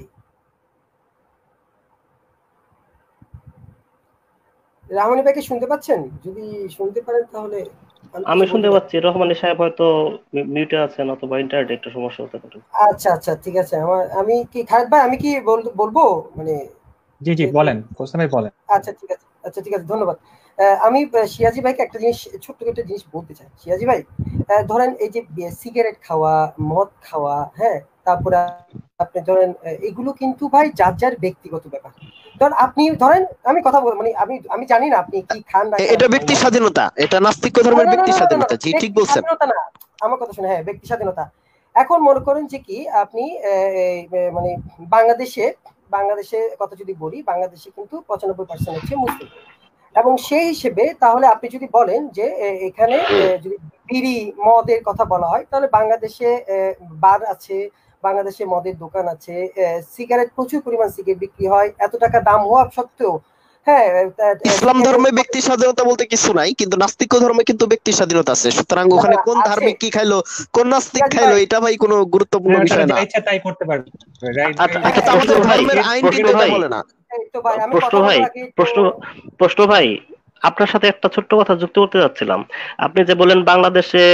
রাহমানি ভাইকে শুনতে পাচ্ছেন? যদি শুনতে পারেন তাহলে আমি আমি কিছু বলতে শুনতে পারি। পাচ্ছি, রহমানী সাহেব হয়তো মিউটে আছেন অথবা ইন্টারনেট একটু সমস্যা হতে পারে। আচ্ছা আচ্ছা ঠিক আছে। আমার আমি কি খালেদ ভাই আমি কি বল- বলবো মানে জি জি যেহেতু বলেন, মোস্তফা ভাই বলেন। আচ্ছা ঠিক আছে আচ্ছা ঠিক আছে ধন্যবাদ। আহ, আমি আহ, সিরাজি ভাইকে একটা জিনিস ছোট্ট একটা জিনিস বলতে চাই। সিরাজি ভাই আহ, ধরেন এই যে বে- সিগারেট খাওয়া, মদ খাওয়া, হ্যাঁ, তারপরে আপনি ধরেন আহ, এগুলো কিন্তু ভাই যার যার ব্যক্তিগত ব্যাপার। ধরেন আপনি ধরেন আমি কথা বল মানে আমি আমি জানি না আপনি কি খান না এ- খান এটা আমি জানি ব্যক্তি না। স্বাধীনতা, এটা নাস্তিক্য না ধর্মের না না ব্যক্তি না না না না, স্বাধীনতা। জি ঠিক ব্যক্তি বলছেন। স্বাধীনতা না। আমার কথা শুনে, হ্যাঁ ব্যক্তি স্বাধীনতা। এখন মনে করেন যে কি আপনি আহ, এই, আহ, মানে বাংলাদেশে বাংলাদেশে কথা যদি বলি, বাংলাদেশে কিন্তু পঁচানব্বই পার্সেন্ট হচ্ছে মুসলিম। এবং সেই হিসেবে তাহলে আপনি যদি বলেন যে এ, এখানে এ, যদি বিড়ি মদের কথা বলা হয় তাহলে বাংলাদেশে এ, বার আছে, বাংলাদেশে মদের দোকান আছে, এ, সিগারেট প্রচুর পরিমাণ সিগারেট বিক্রি হয় এত টাকা দাম হওয়া সত্ত্বেও। হ্যাঁ, তা- তা- ইসলাম সিগারেট ধর্মে ব্যক্তি স্বাধীনতা বলতে কিছু নাই, কিন্তু নাস্তিক্য ধর্মে কিন্তু ব্যক্তি স্বাধীনতা আছে। সুতরাং না ওখানে না কোন আছে। ধার্মিক কি খাইলো, কোন নাস্তিক সিরাজি খাইলো, ভাই এটা ভাই কোনো গুরুত্বপূর্ণ হ্যাঁ, তারা বিষয় যা না। ইচ্ছা তাই করতে পারবে, রাইট আচ্ছা ভাই। আচ্ছা, এটা তো প্রশ্ন আমাদের ভাই, ধর্মের আইন প্রশ্ন কিন্তু এটা ভাই, বলে না। এই তো ভাই আমি প্রশ্ন কথা ভাই, বলার আগে তো প্রশ্ন প্রশ্ন ভাই, আপনার সাথে একটা ছোট্ট কথা যুক্ত করতে যাচ্ছিলাম। আপনি যে বলেন বাংলাদেশে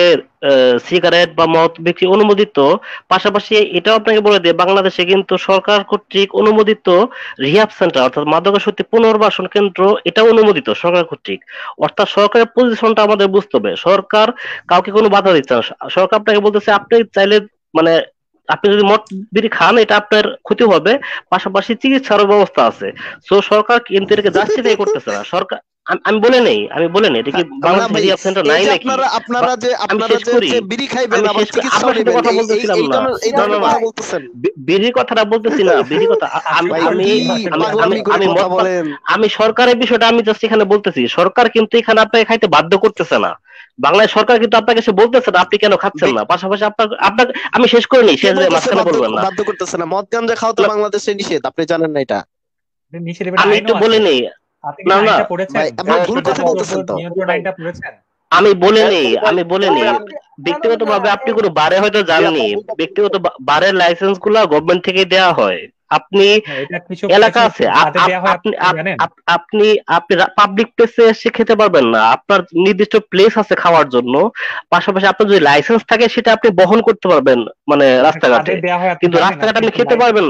সিগারেট বা মদ বিক্রি অনুমোদিত, পাশাপাশি এটাও আপনাকে বলে দিই বাংলাদেশে কিন্তু সরকার কর্তৃক অনুমোদিত রিহ্যাব সেন্টার অর্থাৎ মাদকাসক্তি পুনর্বাসন কেন্দ্র এটাও অনুমোদিত সরকার কর্তৃক। অর্থাৎ সরকারের পজিশনটা আমাদের বুঝতে হবে। সরকার কাউকে কোনো বাধা দিচ্ছে না। সরকার আপনাকে বলতেছে আপনি চাইলে মানে আপনি যদি মদ বিড়ি খান এটা আপনার ক্ষতি হবে, পাশাপাশি চিকিৎসার ব্যবস্থা আছে। সো সরকার কিন্তু এটাকে জাস্টিফাই করতেছে না। সরকার আমি আমি বলে নেই আমি বলে নেই এটা কি না বাংলাদেশ ভাই, রিহ্যাব সেন্টার এই নাই যে নাকি? আপনারা বা আপনারা যে আমি আপনারা শেষ যে করি, হচ্ছে বিড়ি খাইবেন আমি আবার শেষ করি, চিকিৎসাও আপনার সাথে নেবেন, কথা এই এই বলতেছিলাম এই না। ধরনের এই না সিরাজি না ধরনের না, কথা ভাই বলতেছেন। বি- বিড়ির কথাটা বলতেছি না, বিড়ির কথা আ- আমি ভাই আমি কি আমি আমি পাগলামি করে আমি কথা মদ পান- বলেন। আমি সরকারের বিষয়টা আমি জাস্ট এখানে বলতেছি। সরকার কিন্তু এখানে আপনাকে খাইতে বাধ্য করতেছে না। বাংলাদেশ সরকার কিন্তু আপনাকে এসে বলতেছে না আপনি কেন খাচ্ছেন না। বে- পাশাপাশি আপনার আপনাকে আমি শেষ করে নিই, কে শেষ যে বলতেছে মাঝখানে বাধ্য বলবেন না। বাধ্য করতেছে না? মদ গাঞ্জা খাওয়া তো না, বাংলাদেশে নিষেধ, আপনি জানেন না এটা? নিষেধ এবার আমি আইনও একটু আছে। বলে নেই। আপনি কি না না আইনটা পড়েছেন? ভাই আপনি হ্যাঁ, ভুল শুনুন কথা মাদক ভাই, দ্রব্য বলতেছেন তো। নিয়ন্ত্রণ ভাই, আইনটা পড়েছেন? আমি বলে হ্যাঁ, নেই, শুনুন ভাই, আমি বলে শুনুন নেই ভাই, না, আপনি না, না, ব্যক্তিগত না, ভাবে আপনি এই- কোনো বারে হয়তো জি যাননি। আপনার ভুলটা ব্যক্তিগত বুঝছেন। বা- বারের লাইসেন্স গুলা গভর্নমেন্ট থেকে দেওয়া হয়। আপনি হ্যাঁ, এটা কিছু এলাকা কিছু আছে আ- কাদের আপ- দেওয়া হয় আপনি আপনি কি আপ- জানেন? আপ- আপনি আপনি পাবলিক প্লেসে এসে খেতে পারবেন না। আপনার নির্দিষ্ট প্লেস আছে খাওয়ার জন্য। পাশাপাশি আপনার যদি লাইসেন্স থাকে সেটা আপনি বহন করতে পারবেন মানে এটা রাস্তাঘাটে, কাদের দেওয়া হয় আপনি কিন্তু জানেন? রাস্তাঘাটে আপনি আপনি কি খেতে লাইসেন্স পারবেন না।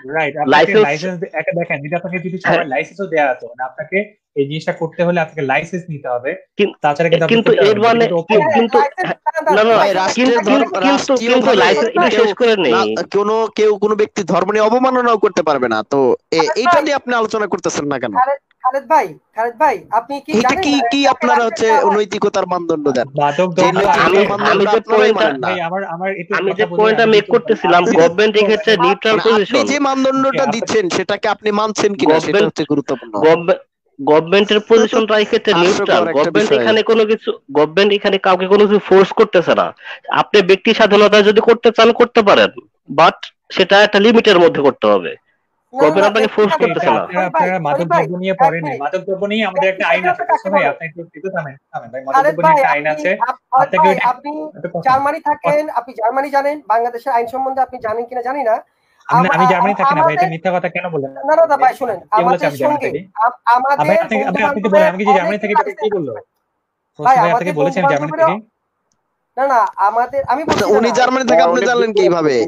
রাইট, আপনাকে লাইসেন্স লাইসেন্স একটা দেখেন, যদি আপনাকে যদি সবার লাইসেন্সও দেওয়া আছে, মানে আপনাকে এই জিনিসটা করতে হলে আপনাকে লাইসেন্স নিতে হবে, তাছাড়া কিন্তু আপনি কিন্তু করতে এর পারবেন না, মানে কিন্তু ওপেন। কিন্তু না না ভাই কিন্তু রাষ্ট্রের ধর্ম কিন্তু রাষ্ট্রীয় কিন্তু ভাবে লাইসেন্স এটা কেউ শেষ করে না নেই। কোনো কেউ কোনো ব্যক্তির ধর্ম নিয়ে অবমাননাও করতে পারবে না, তো এ- খালেদ এইটা ভাই নিয়ে আপনি আলোচনা করতেছেন না কেন? খালেদ খালেদ ভাই খালেদ ভাই আপনি কি এইটা জানেন কি কি যাকে আপনারা লাইসেন্স হচ্ছে দেওয়া হয়? নৈতিকতার মানদণ্ড দেন? মাদক যে দ্রব্য আমি নৈতিকতার আইনে আমি মানদণ্ড যে আপনারাই পয়েন্টটা মানেন না। ভাই আমার আমার একটু আমি কথা যে বলে পয়েন্টটা আমি মেক একটু করতেছিলাম, আপনি গভর্নমেন্ট এক্ষেত্রে আপনি নিউট্রাল মানে আপনি পজিশন। যে মানদণ্ডটা আপনি দিচ্ছেন সেটাকে আপনি মানছেন কিনা সেটা গভর্নমেন্ট হচ্ছে গুরুত্বপূর্ণ। গভর্নমেন্টের পজিশনটা এক্ষেত্রে নিউট্রাল। হাস্যকর একটা গভর্নমেন্ট বিষয়। এখানে কোনো কিছু গভর্নমেন্ট এখানে কাউকে কোনো কিছু ফোর্স করতেছে না। আপনি ব্যক্তি স্বাধীনতা যদি করতে চান করতে পারেন, বাট সেটা একটা লিমিটের মধ্যে করতে হবে। না না গভর্নমেন্ট আপনাকে ব্যক্তি ফোর্স ওকে, করতেছে ভাই না। আপনারা সরি ভাই আপনারা সরি মাদক ভাই দ্রব্য নিয়ে এক পড়েন নাই, মিনিট মাদক দ্রব্য নিয়ে আমাদের ব্যক্তি একটা আইন আছে, স্বাধীনতা বুঝছো কাকে ভাই? বলে? আপনি একটু একটু থামেন থামেন ভাই, মাদক খালেদ দ্রব্য নিয়ে ভাই একটা আইন আপনি আছে, আপ- খালেদ আপনাকে ভাই ওইটা আপনি একটা কথা জার্মানি থাকেন, আপনি জার্মানি জানেন, বাংলাদেশের আইন সম্বন্ধে আপনি জানেন কিনা জানি না। আমি আম- আমি আ- জার্মানি আম- থাকি না ভাই, এটা আমাদের মিথ্যা কথা কেন বললেন না না না আপনি? ভাই শুনেন, কে বলেছে আমাদের আমি জার্মানি সঙ্গে থাকি? আম- আর ভাই আমাদের আপনি বন্ধু আপনি আপনি তো বলেন, বান্ধবের আমি কি যে জার্মানি অনেক থাকি, এটা কে লাইসেন্স বললো? আছে। বলছি ভাই ভাই আপনাকে আমাদের বলেছে বন্ধু আমি জার্মানি বান্ধবের থাকি? না না আমাদের আমি বলছি না উনি না জার্মানি থেকে আপনি উনি জানলেন ভুল করেছে, কিভাবে?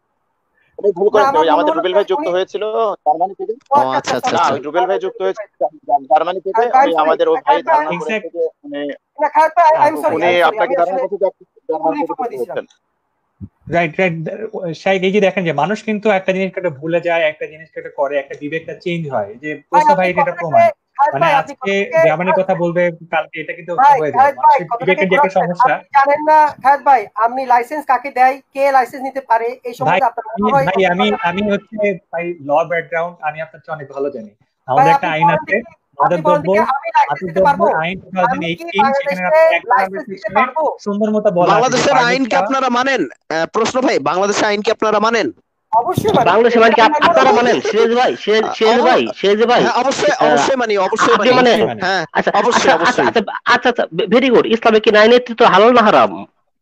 উনি ভুল না করেছে। আমার ওই মনে আমাদের হলো রুবেল যে ভাই যুক্ত উনি হয়েছিল জার্মানি থেকে। ও ও আচ্ছা আচ্ছা আচ্ছা আচ্ছা না, সরি আচ্ছা। ওই রুবেল ভাই সরি যুক্ত হয়েছে জার্মানি থেকে। আই ওই এম সরি আমাদের ও ভাই খালেদ ভাই ধারণাপুরের এক্সাক্ট। থেকে উনি না খালেদ ভাই আই এম ওকে, সরি উনি আই এম সরি আপনাকে আমি ধারণা আসলে করছে যে আপনি ভুল জার্মানি থেকে ইনফরমেশন যুক্ত দিয়েছিলাম। হচ্ছেন। Right right. শাইখ, এই যে দেখেন যে মানুষ কিন্তু একটা জিনিসকে ভুলে যায়, একটা জিনিসকে করে, একটা বিবেকটা চেঞ্জ হয়, যে ভাই প্রশ্ন আপনি ভাই এটা কথাটাকে প্রমাণ। খালেদ মানে ভাই আপনি আজকে কথাটাকে জার্মানির কথা বলবে, কালকে এটা কিন্তু ভাই হয়ে যাবে। খালেদ ভাই মানুষের কথাটাকে বিবেকের যে একটা ঘোরাচ্ছেন। সমস্যা। আপনি জানেন না খালেদ ভাই আপনি লাইসেন্স কাকে দেয়, কে লাইসেন্স নিতে পারে এই ভাই সম্বন্ধে আপনার আমি মনে হয় ভাই আমি আমি হচ্ছে ভাই ল ব্যাকগ্রাউন্ড, আমি আপনার চেয়ে অনেক ভালো জানি। ভাই আমাদের একটা আপনি আইন বলেন আছে, দেখি মাদক আপনি বলেন দ্রব্য দেখি আমি লাইসেন্স মাদক দিতে পারবো? দ্রব্য আইন টু থাউজেন্ড আমি কি এইটিন সেখানে বাংলাদেশে আপনার এক লাইসেন্স দিতে সেকশনে পারবো? সুন্দর মতো বলা আছে যে বাংলাদেশের পারমিট আইন কি ছাড়া। আপনারা মানেন? আহ, প্রশ্ন ভাই, বাংলাদেশের আইন কি আপনারা মানেন? অবশ্যই মানে বাংলাদেশে মানে কি আপ- আপনারা মানেন? সিরাজ ভাই, সিরাজ আহ, সিরাজ অব- ভাই, সিরাজ ভাই, হ্যাঁ অবশ্যই আহ, অবশ্যই মানি, অবশ্যই আপনি মানি। মানেন? অবশ্যই মানে হ্যাঁ আচ্ছা অবশ্যই আচ্ছা আচ্ছা অবশ্যই। আচ্ছা আচ্ছা আচ্ছা ভেরি গুড। ইসলামে কি নারী নেতৃত্ব হালাল না হারাম?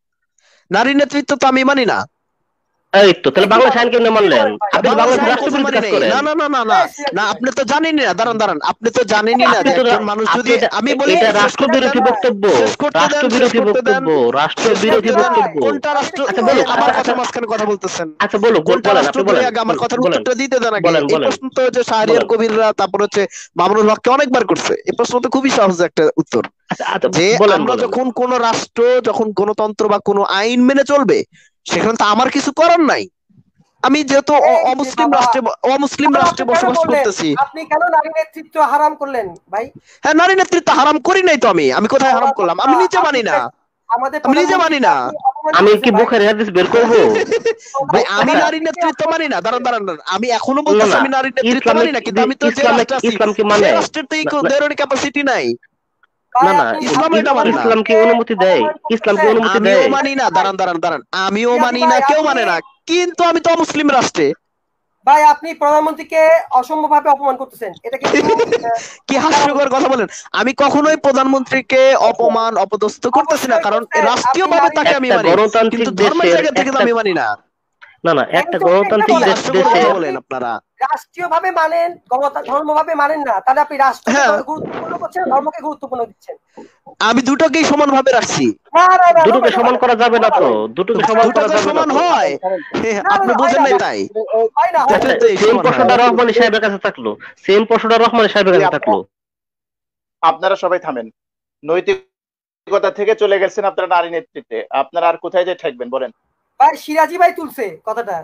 নারী নেতৃত্ব তো আমি মানি না। এই তো তাহলে এ কি বাংলাদেশ বলেন আইন কেমনে কি মানলেন? বলেন ভাই? আপনি তো বাংলাদেশ বাংলাদেশের আইন কোথাও রাষ্ট্রবিরোধী মানি কাজ নাই। করেন। না না না না না এই সিরাজ না, ভাই আপনি তো জানেনই না। দাঁড়ান দাঁড়ান, আপনি তো জানেনই না আপনি যে তো একজন মানুষ আপনি যদি, এটা আমি বলি এটা শেষ করতে রাষ্ট্রবিরোধী দেন, বক্তব্য, শেষ করতে দেন, শেষ রাষ্ট্রবিরোধী করতে দেন, বক্তব্য, শেষ রাষ্ট্রবিরোধী করতে দেন। ভাই বক্তব্য। কোনটা আপনি রাষ্ট্র? এটা কি আচ্ছা বলুন, বলেন আমার আ- ভাই? কথার আচ্ছা মাঝখানে কথা বলতেছেন। আচ্ছা বলুন, বল- কোনটা বলেন, রাষ্ট্র আপনি বলেন, বলে আগে আমার বল- কথার বলেন উত্তরটা দিয়ে দেন আগে। বলেন এই বলেন প্রশ্ন তো হচ্ছে শাহরিয়ার বলেন। কবিররা, তারপর হচ্ছে মামুনুল হককে অনেকবার করছে। এই প্রশ্ন তো খুবই সহজ একটা উত্তর, আচ্ছা আচ্ছা যে বলেন আমরা বলেন। যখন কোন রাষ্ট্র যখন গণতন্ত্র বা কোনো আইন মেনে চলবে, সেখানে তো আমার কিছু করার নাই। আমি যেহেতু অ- এই যে অমুসলিম বাবা রাষ্ট্রে অমুসলিম তাহলে রাষ্ট্রে আপনি কেন বসবাস বললেন? করতেছি। আপনি কেন নারী নেতৃত্ব হারাম করলেন ভাই? হ্যাঁ, নারী নেতৃত্ব হারাম করি নাই তো। আমি আমি কোথায় হারাম আল্লাহ করলাম? কথা, আমি নিজে আপনি মানি না। আমাদের আমি নিজে মানি প্রধানমন্ত্রীকে না। আপনি অপমান আমি কি করতেছেন ভাই। বুখারী হাদিস বের করব? ভাই আমি হ্যাঁ, নারী প্রধানমন্ত্রীকে নেতৃত্ব অপমান মানি না। দাঁড়ান করতেছেন। দাঁড়ান দাঁড়ান। আমি এখনো না বলতেছি না, আমি নারী নেতৃত্ব ইসলামে মানি না, কিন্তু আমি তো যে ইসলামে রাষ্ট্রে আছি ইসলাম কি সেই মানে? রাষ্ট্রের তো এই না, না, ধরনের ক্যাপাসিটি নাই। ভাই না না, আপনি ইসলাম আপনি এটা মানে না। ইসলাম কি প্রধানমন্ত্রীকে অনুমতি দেয়? অপমান ইসলাম কি করতেছেন। অনুমতি আমিও দেয়? মানি না। দাঁড়ান দাঁড়ান দাঁড়ান, আমিও সিরাজি মানি না, ভাই কেউ আপনি মানে না, কিন্তু আমি তো মুসলিম রাষ্ট্রে। ভাই আপনি প্রধানমন্ত্রীকে অসম্ভবভাবে অপমান করতেছেন, এটা কিন্তু আহ, কি খুবই খারাপ হাস্যকর কথা বলেন। আমি কখনোই প্রধানমন্ত্রীকে অপমান অপদস্থ করতেছি না, অবশ্যই কারণ করছেন। রাষ্ট্রীয় আপনি ভাবে নারী তাকে আমি একটা মানি, কিন্তু গণতান্ত্রিক ধর্মের দেশের জায়গা থেকে তো একটা আমি মানি না। না না একটা একদম ঠিক গণতান্ত্রিক কি বলেন। দেশ- হাস্যকর ভাই দেশে কথা আপনি বলেন আপনারা। রাষ্ট্রীয় ভাবে মানেন, গণতা ধর্মভাবে মানেন না, তাহলে আপনি রাষ্ট্রকে হ্যাঁ, গুরুত্বপূর্ণ করছেন, ধর্মকে গুরুত্বপূর্ণ দিচ্ছেন। আমি দুটোকেই সমান ভাবে রাখছি। না না না দুটোকে না সমান করা যাবে না তো, দুটোকে সমান দুটো করা তো যাবে না সমান তো। হয়। না আপনি না হয় বুঝেন না নাই ভাই, তাই? হয় না হয় না আচ্ছা, দুটোই সেম সমান হয়। প্রশ্নটা রহমানী সাহেবের কাছে থাকলো, সেম প্রশ্নটা রহমানী সাহেবের জি, কাছে আপনারা থাকলো। আপনারা সবাই থামেন। নৈতিকতা থেকে চলে গেছেন আপনারা নারী নেতৃত্বে। আপনারা আর কোথায় যে ঠেকবেন বলেন? ভাই সিরাজি ভাই তুলছে কথাটা।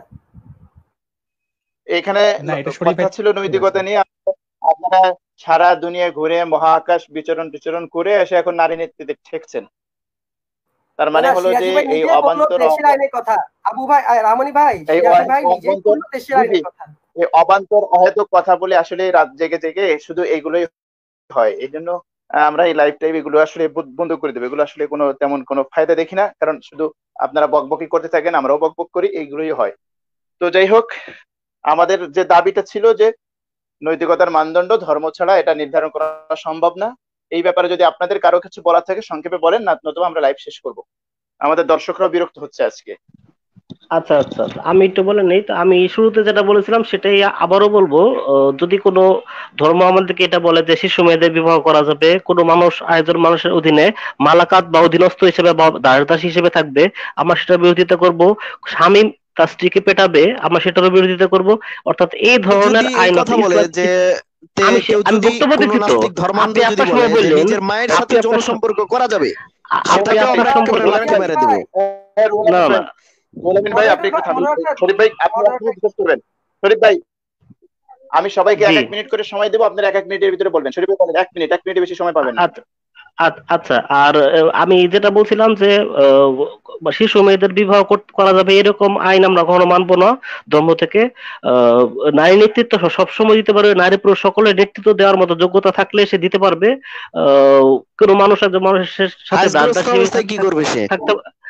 এখানে না, এটা শরীফ কথা ভাই ছিল নৈতিকতা নিয়ে। আপনারা সারা দুনিয়া ঘুরে মহাকাশ বিচরণ টিচরণ করে এসে এখন নারী নেতৃত্বে ঠেকছেন। তার মানে না, হলো যে সিরাজি ভাই এই নিজে বললো অবান্তর দেশের আইনের কথা। আবু ভাই আহ, রামনি ভাই এই সিরাজি ভাই নিজে অবান্তর বললো দেশের বুঝি আইনের কথা। এই অবান্তর অহেতুক কথা বলে আসলে রাত জেগে জেগে শুধু এইগুলোই হয়। এই জন্য আহ, আমরা এই লাইভ টাইম এগুলো আসলে বন্ধ- বন্ধ করে দেবো। এগুলো আসলে কোনো তেমন কোনো ফায়দা দেখি না, কারণ শুধু আপনারা বকবকি করতে থাকেন, আমরাও বকবক করি, এইগুলোই হয়। তো যাই হোক, আমাদের যে দাবিটা ছিল যে নৈতিকতার মানদণ্ড ধর্ম ছাড়া এটা নির্ধারণ করা সম্ভব না, এই ব্যাপারে যদি আপনাদের কারো কিছু বলার থাকে সংক্ষেপে বলেন, না নতুবা আমরা লাইভ শেষ করব। আমাদের দর্শকরাও বিরক্ত হচ্ছে আজকে। আচ্ছা আচ্ছা আচ্ছা। আমি একটু বলে নেই তো, আমি শুরুতে যেটা বলেছিলাম সেটাই আবারও বলবো। আহ, যদি কোনো ধর্ম আমাদেরকে এটা বলে যে শিশু মেয়েদের বিবাহ করা যাবে, কোনো মানুষ আরেকজন মানুষের অধীনে মালাকাত বা অধীনস্থ হিসেবে বা দাসদাস হিসেবে থাকবে, আমরা সেটার বিরোধিতা করব। স্বামী তার স্ত্রীকে পেটাবে, আমরা সেটারও বিরোধিতা করব। অর্থাৎ এই কেউ যদি ধরনের এই আইন কথা আছে বলে ইসলাম। যে তে আমি সে- কেউ আমি যদি বক্তব্য কোন দিচ্ছি তো। নাস্তিক ধর্মান্ধ আপনি যদি আপনার বলে সময় যে বললেন, নিজের মায়ের সাথে আপনি যৌন আপনার স- সম্পর্ক করা যাবে, আ- আপনি রুহুল সেটাকেও আমিন আপনার আমরা একেবারে সম্পর্ক। লাথি ইয়াস মেরে দেবো। ভাই, হ্যাঁ, রুহুল না আমিন না। ভাই, রুহুল আমিন ভাই আপনি মডারেটর একটু ভাই, থামেন। মডারেটর শরীফ ভাই আপনি এক মডারেটর মিনিট শেষ করবেন। শরীফ ভাই, আমি সবাইকে জি। এক এক মিনিট করে সময় দেবো, আপনার এক এক মিনিটের ভিতরে বলবেন। শরীফ ভাই বলেন, এক মিনিট, এক মিনিটের বেশি সময় পাবেন না। আচ্ছা আচ্ছা আচ্ছা। আর আহ, আমি যেটা বলছিলাম যে আহ, শিশু মেয়েদের বিবাহ কর- করা যাবে এরকম আইন আমরা কখনো মানবো না ধর্ম থেকে। আহ, নারী নেতৃত্ব স- সবসময় দিতে পারবে, নারী পুরুষ সকলের নেতৃত্ব দেওয়ার মতো যোগ্যতা থাকলে সে দিতে পারবে। আহ, কোনো মানুষ একজন মানুষের সাথে দাস হাইস্কুলস্থ দাস হিসেবে অবস্থায় থাক- কি থাক- করবে সে? থাকতে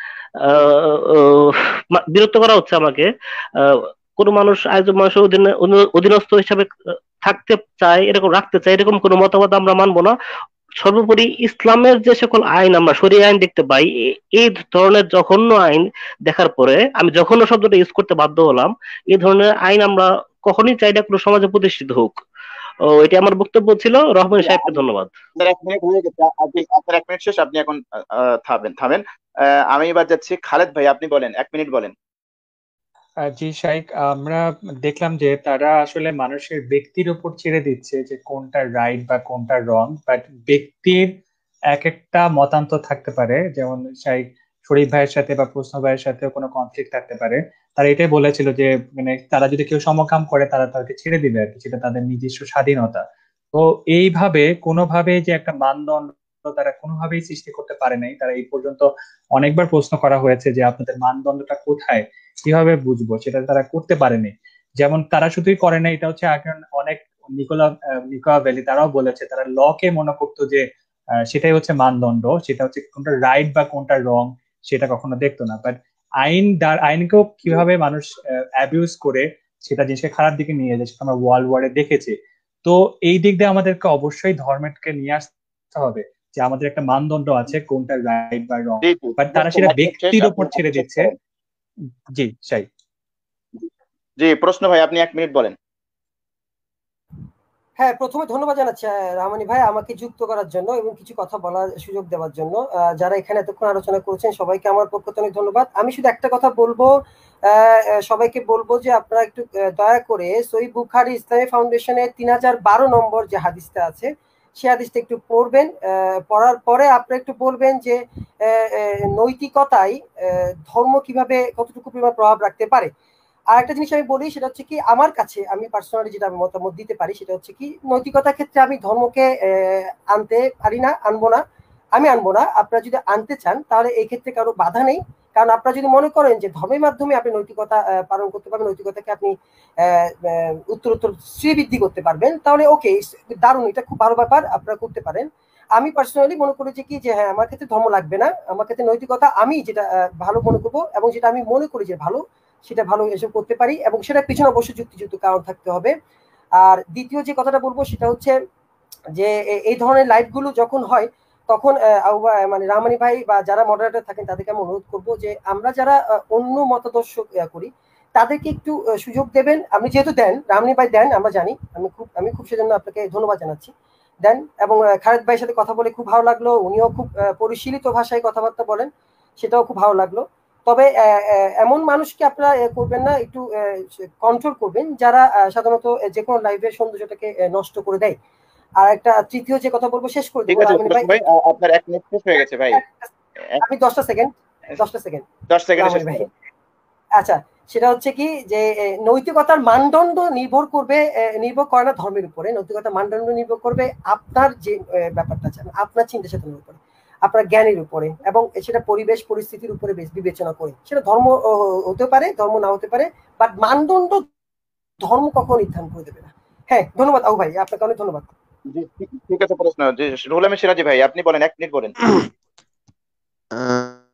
আহ, আহ, মা- বিরক্ত করা হচ্ছে আমাকে। আহ, কোনো মানুষ আরেকজন মানুষের অধীনে অধীন- অধীনস্থ হিসাবে আহ, থাকতে চায়, এরকম রাখতে চায়, এরকম কোনো মতামত আমরা মানবো না। সর্বোপরি ইসলামের যে সকল আইন আমরা শরীয়ত আইন দেখতে পাই, এ- এই ধরনের জঘন্য আইন দেখার পরে আমি জঘন্য শব্দটা ইউজ করতে বাধ্য হলাম। এই ধরনের আইন আমরা কখনোই চাই না কোনো সমাজে প্রতিষ্ঠিত হোক। ও, এটি আমার বক্তব্য ছিল। রহমান সাহেবকে ধন্যবাদ। আপনার এক মিনিট হয়ে গেছে, আপনি আপনার এক মিনিট শেষ, আপনি এখন আহ, থামেন থামেন। আহ, আমি এবার যাচ্ছি খালেদ ভাই, আপনি বলেন, এক মিনিট বলেন। আহ, জি শাইখ, আমরা দেখলাম যে তারা আসলে মানুষের ব্যক্তির উপর ছেড়ে দিচ্ছে যে কোনটা রাইট বা কোনটা রং, বাট ব্যক্তির এক একটা মতান্তর থাকতে পারে। যেমন শাইখ শরীফ ভাইয়ের সাথে বা প্রশ্ন ভাইয়ের সাথে কোনো কনফ্লিক্ট থাকতে পারে। তারা এটাই বলেছিল যে মানে তারা যদি কেউ সমকাম করে তারা তাদেরকে ছেড়ে দিবে আর কি, সেটা তাদের নিজস্ব স্বাধীনতা। তো এইভাবে কোনোভাবে যে একটা মানদণ্ড তারা কোনোভাবেই সৃষ্টি করতে পারে নাই। তারা এই পর্যন্ত অনেকবার প্রশ্ন করা হয়েছে যে আপনাদের মানদণ্ডটা কোথায়, কিভাবে বুঝবো, সেটা তারা করতে পারেনি। যেমন তারা শুধুই করে না, এটা হচ্ছে এখন অনেক নিকোলা আহ, নিকোলা ভ্যালি তারাও বলেছে, তারা ল কে মনে করতো যে আহ, সেটাই হচ্ছে মানদণ্ড, সেটা হচ্ছে কোনটা রাইট বা কোনটা রং সেটা কখনো দেখতো না। বাট আইন দ্বার আইনকেও কিভাবে মানুষ অ্যাবিউজ করে সেটা জিনিসকে খারাপ দিকে নিয়ে যায় সেটা আমরা ওয়ার্ল্ড ওয়ারে দেখেছি। তো এই দিক দিয়ে আমাদেরকে অবশ্যই ধর্মকে নিয়ে আসতে হবে যে আমাদের একটা মানদণ্ড আছে কোনটা রাইট বা রং। জি জি, বাট ঠিক তারা আছে, সেটা এক মিনিট শেষ, ব্যক্তির আপনি উপর আপনি ছেড়ে শেষ দিচ্ছে। করেন। জি শাই। জি, প্রশ্ন ভাই, আপনি এক মিনিট বলেন। হ্যাঁ, প্রথমে ধন্যবাদ জানাচ্ছি আহ, রামানি ভাই আমাকে যুক্ত করার জন্য এবং কিছু কথা বলার সুযোগ দেওয়ার জন্য। আহ, যারা এখানে এতক্ষণ আলোচনা করেছেন সবাইকে আমার পক্ষ থেকে অনেক ধন্যবাদ। আমি শুধু একটা কথা বলবো, আহ, আহ, সবাইকে বলবো যে আপনারা একটু আহ, দয়া করে সহিহ বুখারী ইসলামী ফাউন্ডেশনের তিন হাজার বারো নম্বর যে হাদিসটা আছে সে হাদিসটা একটু পড়বেন। আহ, পড়ার পরে আপনারা একটু বলবেন যে আহ, আহ, নৈতিকতায় আহ, ধর্ম কিভাবে কতটুকু পরিমাণ প্রভাব রাখতে পারে। আর একটা জিনিস আমি বলি, সেটা হচ্ছে কি আমার কাছে আমি পার্সোনালি যেটা আমি মতামত দিতে পারি সেটা হচ্ছে কি নৈতিকতার ক্ষেত্রে আমি ধর্মকে আহ, আনতে পারি না, আনবো না, আমি আনবো না। আপনারা যদি আনতে চান তাহলে এই ক্ষেত্রে কারো বাধা নেই। কারণ আপনারা যদি মনে করেন যে ধর্মের মাধ্যমে আপনি নৈতিকতা আহ, পালন করতে পারবেন, নৈতিকতাকে আপনি আহ, আহ, উত্তরোত্তর শ্রীবৃদ্ধি করতে পারবেন, তাহলে ওকে, দারুণ, এটা খুব ভালো ব্যাপার, আপনারা করতে পারেন। আমি পার্সোনালি মনে করি যে কি যে হ্যাঁ আমার ক্ষেত্রে ধর্ম লাগবে না, আমার ক্ষেত্রে নৈতিকতা আমি যেটা আহ, ভালো মনে করবো এবং যেটা আমি মনে করি যে ভালো সেটা ভালো এসব করতে পারি, এবং সেটার পিছনে অবশ্যই যুক্তিযুক্ত কারণ থাকতে হবে। আর দ্বিতীয় যে কথাটা বলবো সেটা হচ্ছে যে এ- এই ধরনের লাইভ গুলো যখন হয় তখন আহ, আউ- মানে রামানি ভাই বা যারা মডারেটর থাকেন তাদেরকে আমি অনুরোধ করবো যে আমরা যারা আহ, অন্য মতাদর্শ আহ, করি তাদেরকে একটু আহ, সুযোগ দেবেন। আপনি যেহেতু দেন, রামনি ভাই দেন, আমরা জানি, আমি খুব আমি খুব সেজন্য আপনাকে ধন্যবাদ জানাচ্ছি, দেন। এবং আহ, খালেদ ভাইয়ের সাথে কথা বলে খুব ভালো লাগলো, উনিও খুব আহ, পরিশীলিত ভাষায় কথাবার্তা বলেন, সেটাও খুব ভালো লাগলো। তবে আহ, আহ, এমন মানুষকে আপনারা আহ, করবেন না, একটু কন্ট্রোল করবেন যারা আহ, সাধারণত আহ, যে কোনো লাইভের সৌন্দর্যটাকে আহ, নষ্ট করে দেয়। আর একটা তৃতীয় যে কথা বলবো, শেষ করে ঠিক দেবো আছে রামনি ভাই, প্রশ্ন ভাই, একটু আহ, আপনার এক মিনিট শেষ হয়ে গেছে ভাই। এক- আমি দশটা সেকেন্ড, দশটা সেকেন্ড, দশ সেকেন্ডে শেষ রামনি ভাই। করুন। আচ্ছা, সেটা হচ্ছে কি যে এ, নৈতিকতার মানদণ্ড নির্ভর করবে, এ, নির্ভর করে না ধর্মের উপরে, নৈতিকতার মানদণ্ড নির্ভর করবে আপনার যে এ, ব্যাপারটা আছে আপনার চিন্তা চেতনার উপরে, আপনার জ্ঞানের উপরে, এবং সেটা পরিবেশ পরিস্থিতির উপরে বেশ বিবেচনা করে। সেটা ধর্ম ও, হতে পারে, ধর্ম না হতে পারে, বাট মানদণ্ড ধর্ম কখনো নির্ধারণ করে দেবে না। হ্যাঁ, ধন্যবাদ আবু ভাই, আপনাকে অনেক ধন্যবাদ। জি, ঠিক ঠিক আছে, প্রশ্ন জি, রুহুল আমিন সিরাজি ভাই, আপনি বলেন, এক মিনিট বলেন। আহ,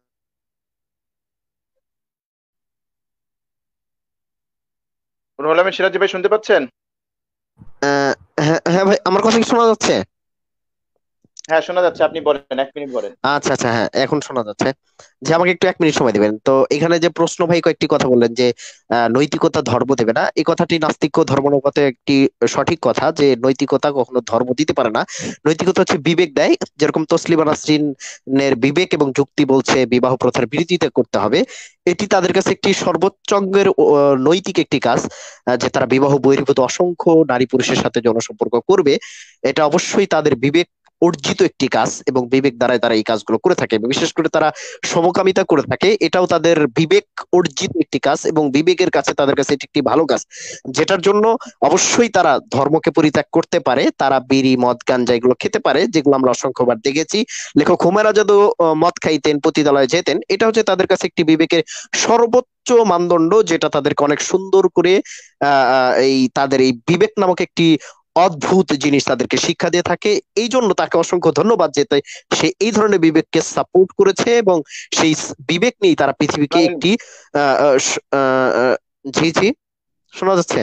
রুহুল আমিন সিরাজি ভাই, শুনতে পাচ্ছেন? আহ, হ্যাঁ হ্যাঁ ভাই, আমার কথা কি শোনা যাচ্ছে? হ্যাঁ শোনা যাচ্ছে, আপনি বলেন, এক মিনিট বলেন। আচ্ছা আচ্ছা, হ্যাঁ এখন শোনা যাচ্ছে। যে আমাকে একটু এক মিনিট সময় দিবেন। তো এখানে যে প্রশ্ন ভাই কয়েকটি কথা বললেন যে আহ, নৈতিকতা ধর্ম দেবে না, এই কথাটি নাস্তিক ও ধর্মানুগত একটি সঠিক কথা, যে নৈতিকতা কখনো ধর্ম দিতে পারে না। নৈতিকতা হচ্ছে বিবেক দেয়। যেরকম তসলিমা নাসরিনের বিবেক এবং যুক্তি বলছে বিবাহ প্রথার বিরোধিতা করতে হবে, এটি তাদের কাছে একটি সর্বোচ্চঙ্গের আহ, নৈতিক একটি কাজ, আহ, যে তারা বিবাহ বহির্ভূত অসংখ্য নারী পুরুষের সাথে যৌন সম্পর্ক করবে। এটা অবশ্যই তাদের বিবেক অর্জিত একটি কাজ এবং বিবেক দ্বারাই তারা এই কাজগুলো করে থাকে, এবং বিশেষ করে তারা সমকামিতা করে থাকে, এটাও তাদের বিবেক অর্জিত একটি কাজ এবং বিবেকের কাছে তাদের কাছে এটি একটি ভালো কাজ, যেটার জন্য অবশ্যই তারা ধর্মকে পরিত্যাগ করতে পারে। তারা বিড়ি মদ গাঞ্জা এগুলো খেতে পারে, যেগুলো আমরা অসংখ্যবার দেখেছি। লেখক হুমায়ুন আজাদও আহ, মদ খাইতেন, পতিতালয়ে যেতেন। এটা হচ্ছে তাদের কাছে একটি বিবেকের সর্বোচ্চ মানদণ্ড, যেটা তাদেরকে অনেক সুন্দর করে আহ আহ, এই তাদের এই বিবেক নামক একটি অদ্ভুত জিনিস তাদেরকে শিক্ষা দিয়ে থাকে। এই জন্য তাকে অসংখ্য ধন্যবাদ যে তাই সে এই ধরনের বিবেককে সাপোর্ট করেছে, এবং সেই স- বিবেক নিয়েই তারা পৃথিবীকে ইসমাইল, একটি আহ, আহ, স- আহ, আহ, জি জি, শোনা যাচ্ছে।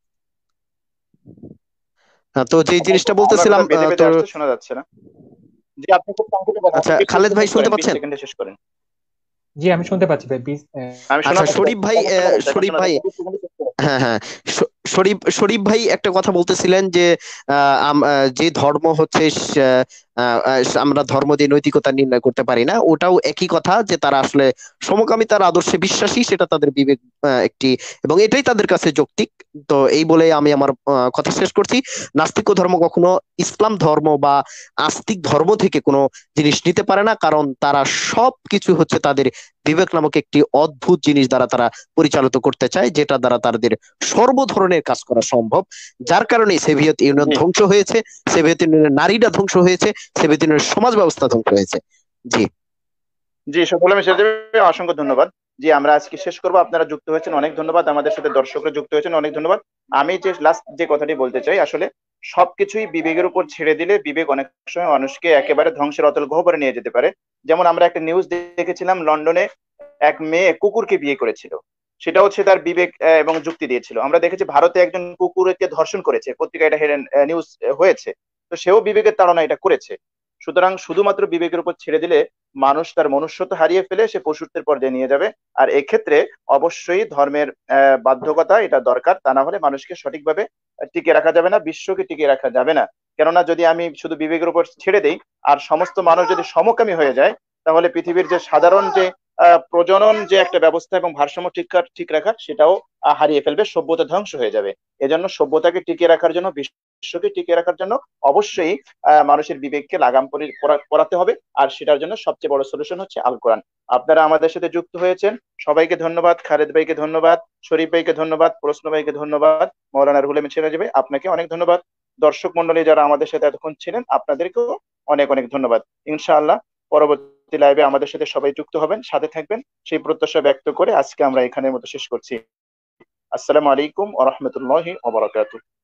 হ্যাঁ, তো যে আপনার জিনিসটা আমার বলতেছিলাম কথা বেঁধে আহ, তো বেঁধে আসছে, শোনা যাচ্ছে না। জি আপনি খুব সংক্ষেপে বলেন, আচ্ছা, আপনি বিশ খালেদ সেকেন্ডে ভাই শেষ শুনতে করেন, বিশ পাচ্ছেন? সেকেন্ডে শেষ করেন। জি আমি শুনতে পাচ্ছি ভাই, প্লিজ। আমি শোনা আচ্ছা, যাচ্ছে, শরীফ ভাই, এখন শোনা আহ, যাচ্ছে, এখন শরীফ শোনা ভাই, যাচ্ছে, বিশ সেকেন্ডে শেষ করেন। হ্যাঁ হ্যাঁ, শ- শরীফ শরীফ ভাই একটা কথা বলতেছিলেন যে আহ, আম- আহ, যে ধর্ম হচ্ছে স- আহ, আহ, আমরা ধর্ম দিয়ে নৈতিকতা নির্ণয় করতে পারি না, ওটাও একই কথা, যে তারা আসলে সমকামিতার আদর্শে বিশ্বাসী, সেটা তাদের বিবেক আহ, একটি, এবং এটাই তাদের কাছে যৌক্তিক। তো এই বলে আমি আমার আহ, কথা শেষ করছি। নাস্তিক ধর্ম কখনো ইসলাম ধর্ম বা আস্তিক ধর্ম থেকে কোনো জিনিস নিতে পারে না, কারণ তারা সব কিছু হচ্ছে তাদের বিবেক নামক একটি অদ্ভুত জিনিস দ্বারা তারা পরিচালিত করতে চায়, যেটা দ্বারা তাদের সর্ব ধরনের কাজ করা সম্ভব। যার কারণে সোভিয়েত ইউনিয়ন জি ধ্বংস হয়েছে, সোভিয়েত ইউনিয়নের নারীরা ধ্বংস হয়েছে, সোভিয়েত ইউনিয়নের সমাজ ব্যবস্থা ধ্বংস হয়েছে। জি। জি সকলে মিশে যাবে, অসংখ্য ধন্যবাদ। জি আমরা আজকে শেষ করবো, আপনারা যুক্ত হয়েছেন অনেক ধন্যবাদ, আমাদের সাথে দর্শকরা যুক্ত হয়েছেন অনেক ধন্যবাদ। আমি যে লাস্ট যে কথাটি বলতে চাই, আসলে সবকিছুই বিবেকের উপর ছেড়ে দিলে বিবেক অনেক সময় মানুষকে একেবারে ধ্বংসের অতল গহ্বরে নিয়ে যেতে পারে। যেমন আমরা একটা নিউজ দেখেছিলাম, লন্ডনে এক মেয়ে কুকুরকে বিয়ে করেছিল, সেটা হচ্ছে তার বিবেক আহ, এবং যুক্তি দিয়েছিল। আমরা দেখেছি ভারতে একজন কুকুরকে ধর্ষণ করেছে, পত্রিকায় এটা নিউজ হয়েছে, তো সেও বিবেকের তাড়না এটা করেছে। সুতরাং শুধুমাত্র বিবেকের উপর ছেড়ে দিলে মানুষ তার মনুষ্যত্ব হারিয়ে ফেলে, সে পশুত্বের পর্যায়ে নিয়ে যাবে। আর এক্ষেত্রে অবশ্যই ধর্মের আহ, বাধ্যকতা এটা দরকার, তা না হলে মানুষকে সঠিকভাবে টিকে রাখা যাবে না, বিশ্বকে টিকে রাখা যাবে না। কেননা যদি আমি শুধু বিবেকের উপর ছেড়ে দেই আর সমস্ত মানুষ যদি সমকামী হয়ে যায়, তাহলে পৃথিবীর যে সাধারণ যে আহ, প্রজনন যে একটা ব্যবস্থা এবং ভারসাম্য ঠিক ঠিক রাখার, সেটাও আহ, হারিয়ে ফেলবে, সভ্যতা ধ্বংস হয়ে যাবে। এজন্য সভ্যতাকে টিকিয়ে রাখার জন্য, বিশ্বকে টিকিয়ে রাখার জন্য অবশ্যই আহ, মানুষের বিবেককে লাগাম পরি- পরা- পরাতে হবে। আর সেটার জন্য সবচেয়ে বড় সলিউশন হচ্ছে আল কোরআন। আপনারা আমাদের সাথে যুক্ত হয়েছেন, সবাইকে ধন্যবাদ। খালেদ ভাইকে ধন্যবাদ, শরীফ ভাইকে ধন্যবাদ, প্রশ্ন ভাইকে ধন্যবাদ, মৌলানা রুহুল আমিন সিরাজ ভাই আপনাকে অনেক ধন্যবাদ। দর্শক মন্ডলী যারা আমাদের সাথে এতক্ষণ ছিলেন, আপনাদেরকেও অনেক অনেক ধন্যবাদ। ইনশাআল্লাহ পরবর্তী লাইভে আমাদের সাথে সবাই যুক্ত হবেন, সাথে থাকবেন, সেই প্রত্যাশা ব্যক্ত করে আজকে আমরা এখানের মতো শেষ করছি। আসসালামু আলাইকুম ওয়া রাহমাতুল্লাহি ওয়া বারাকাতুহু।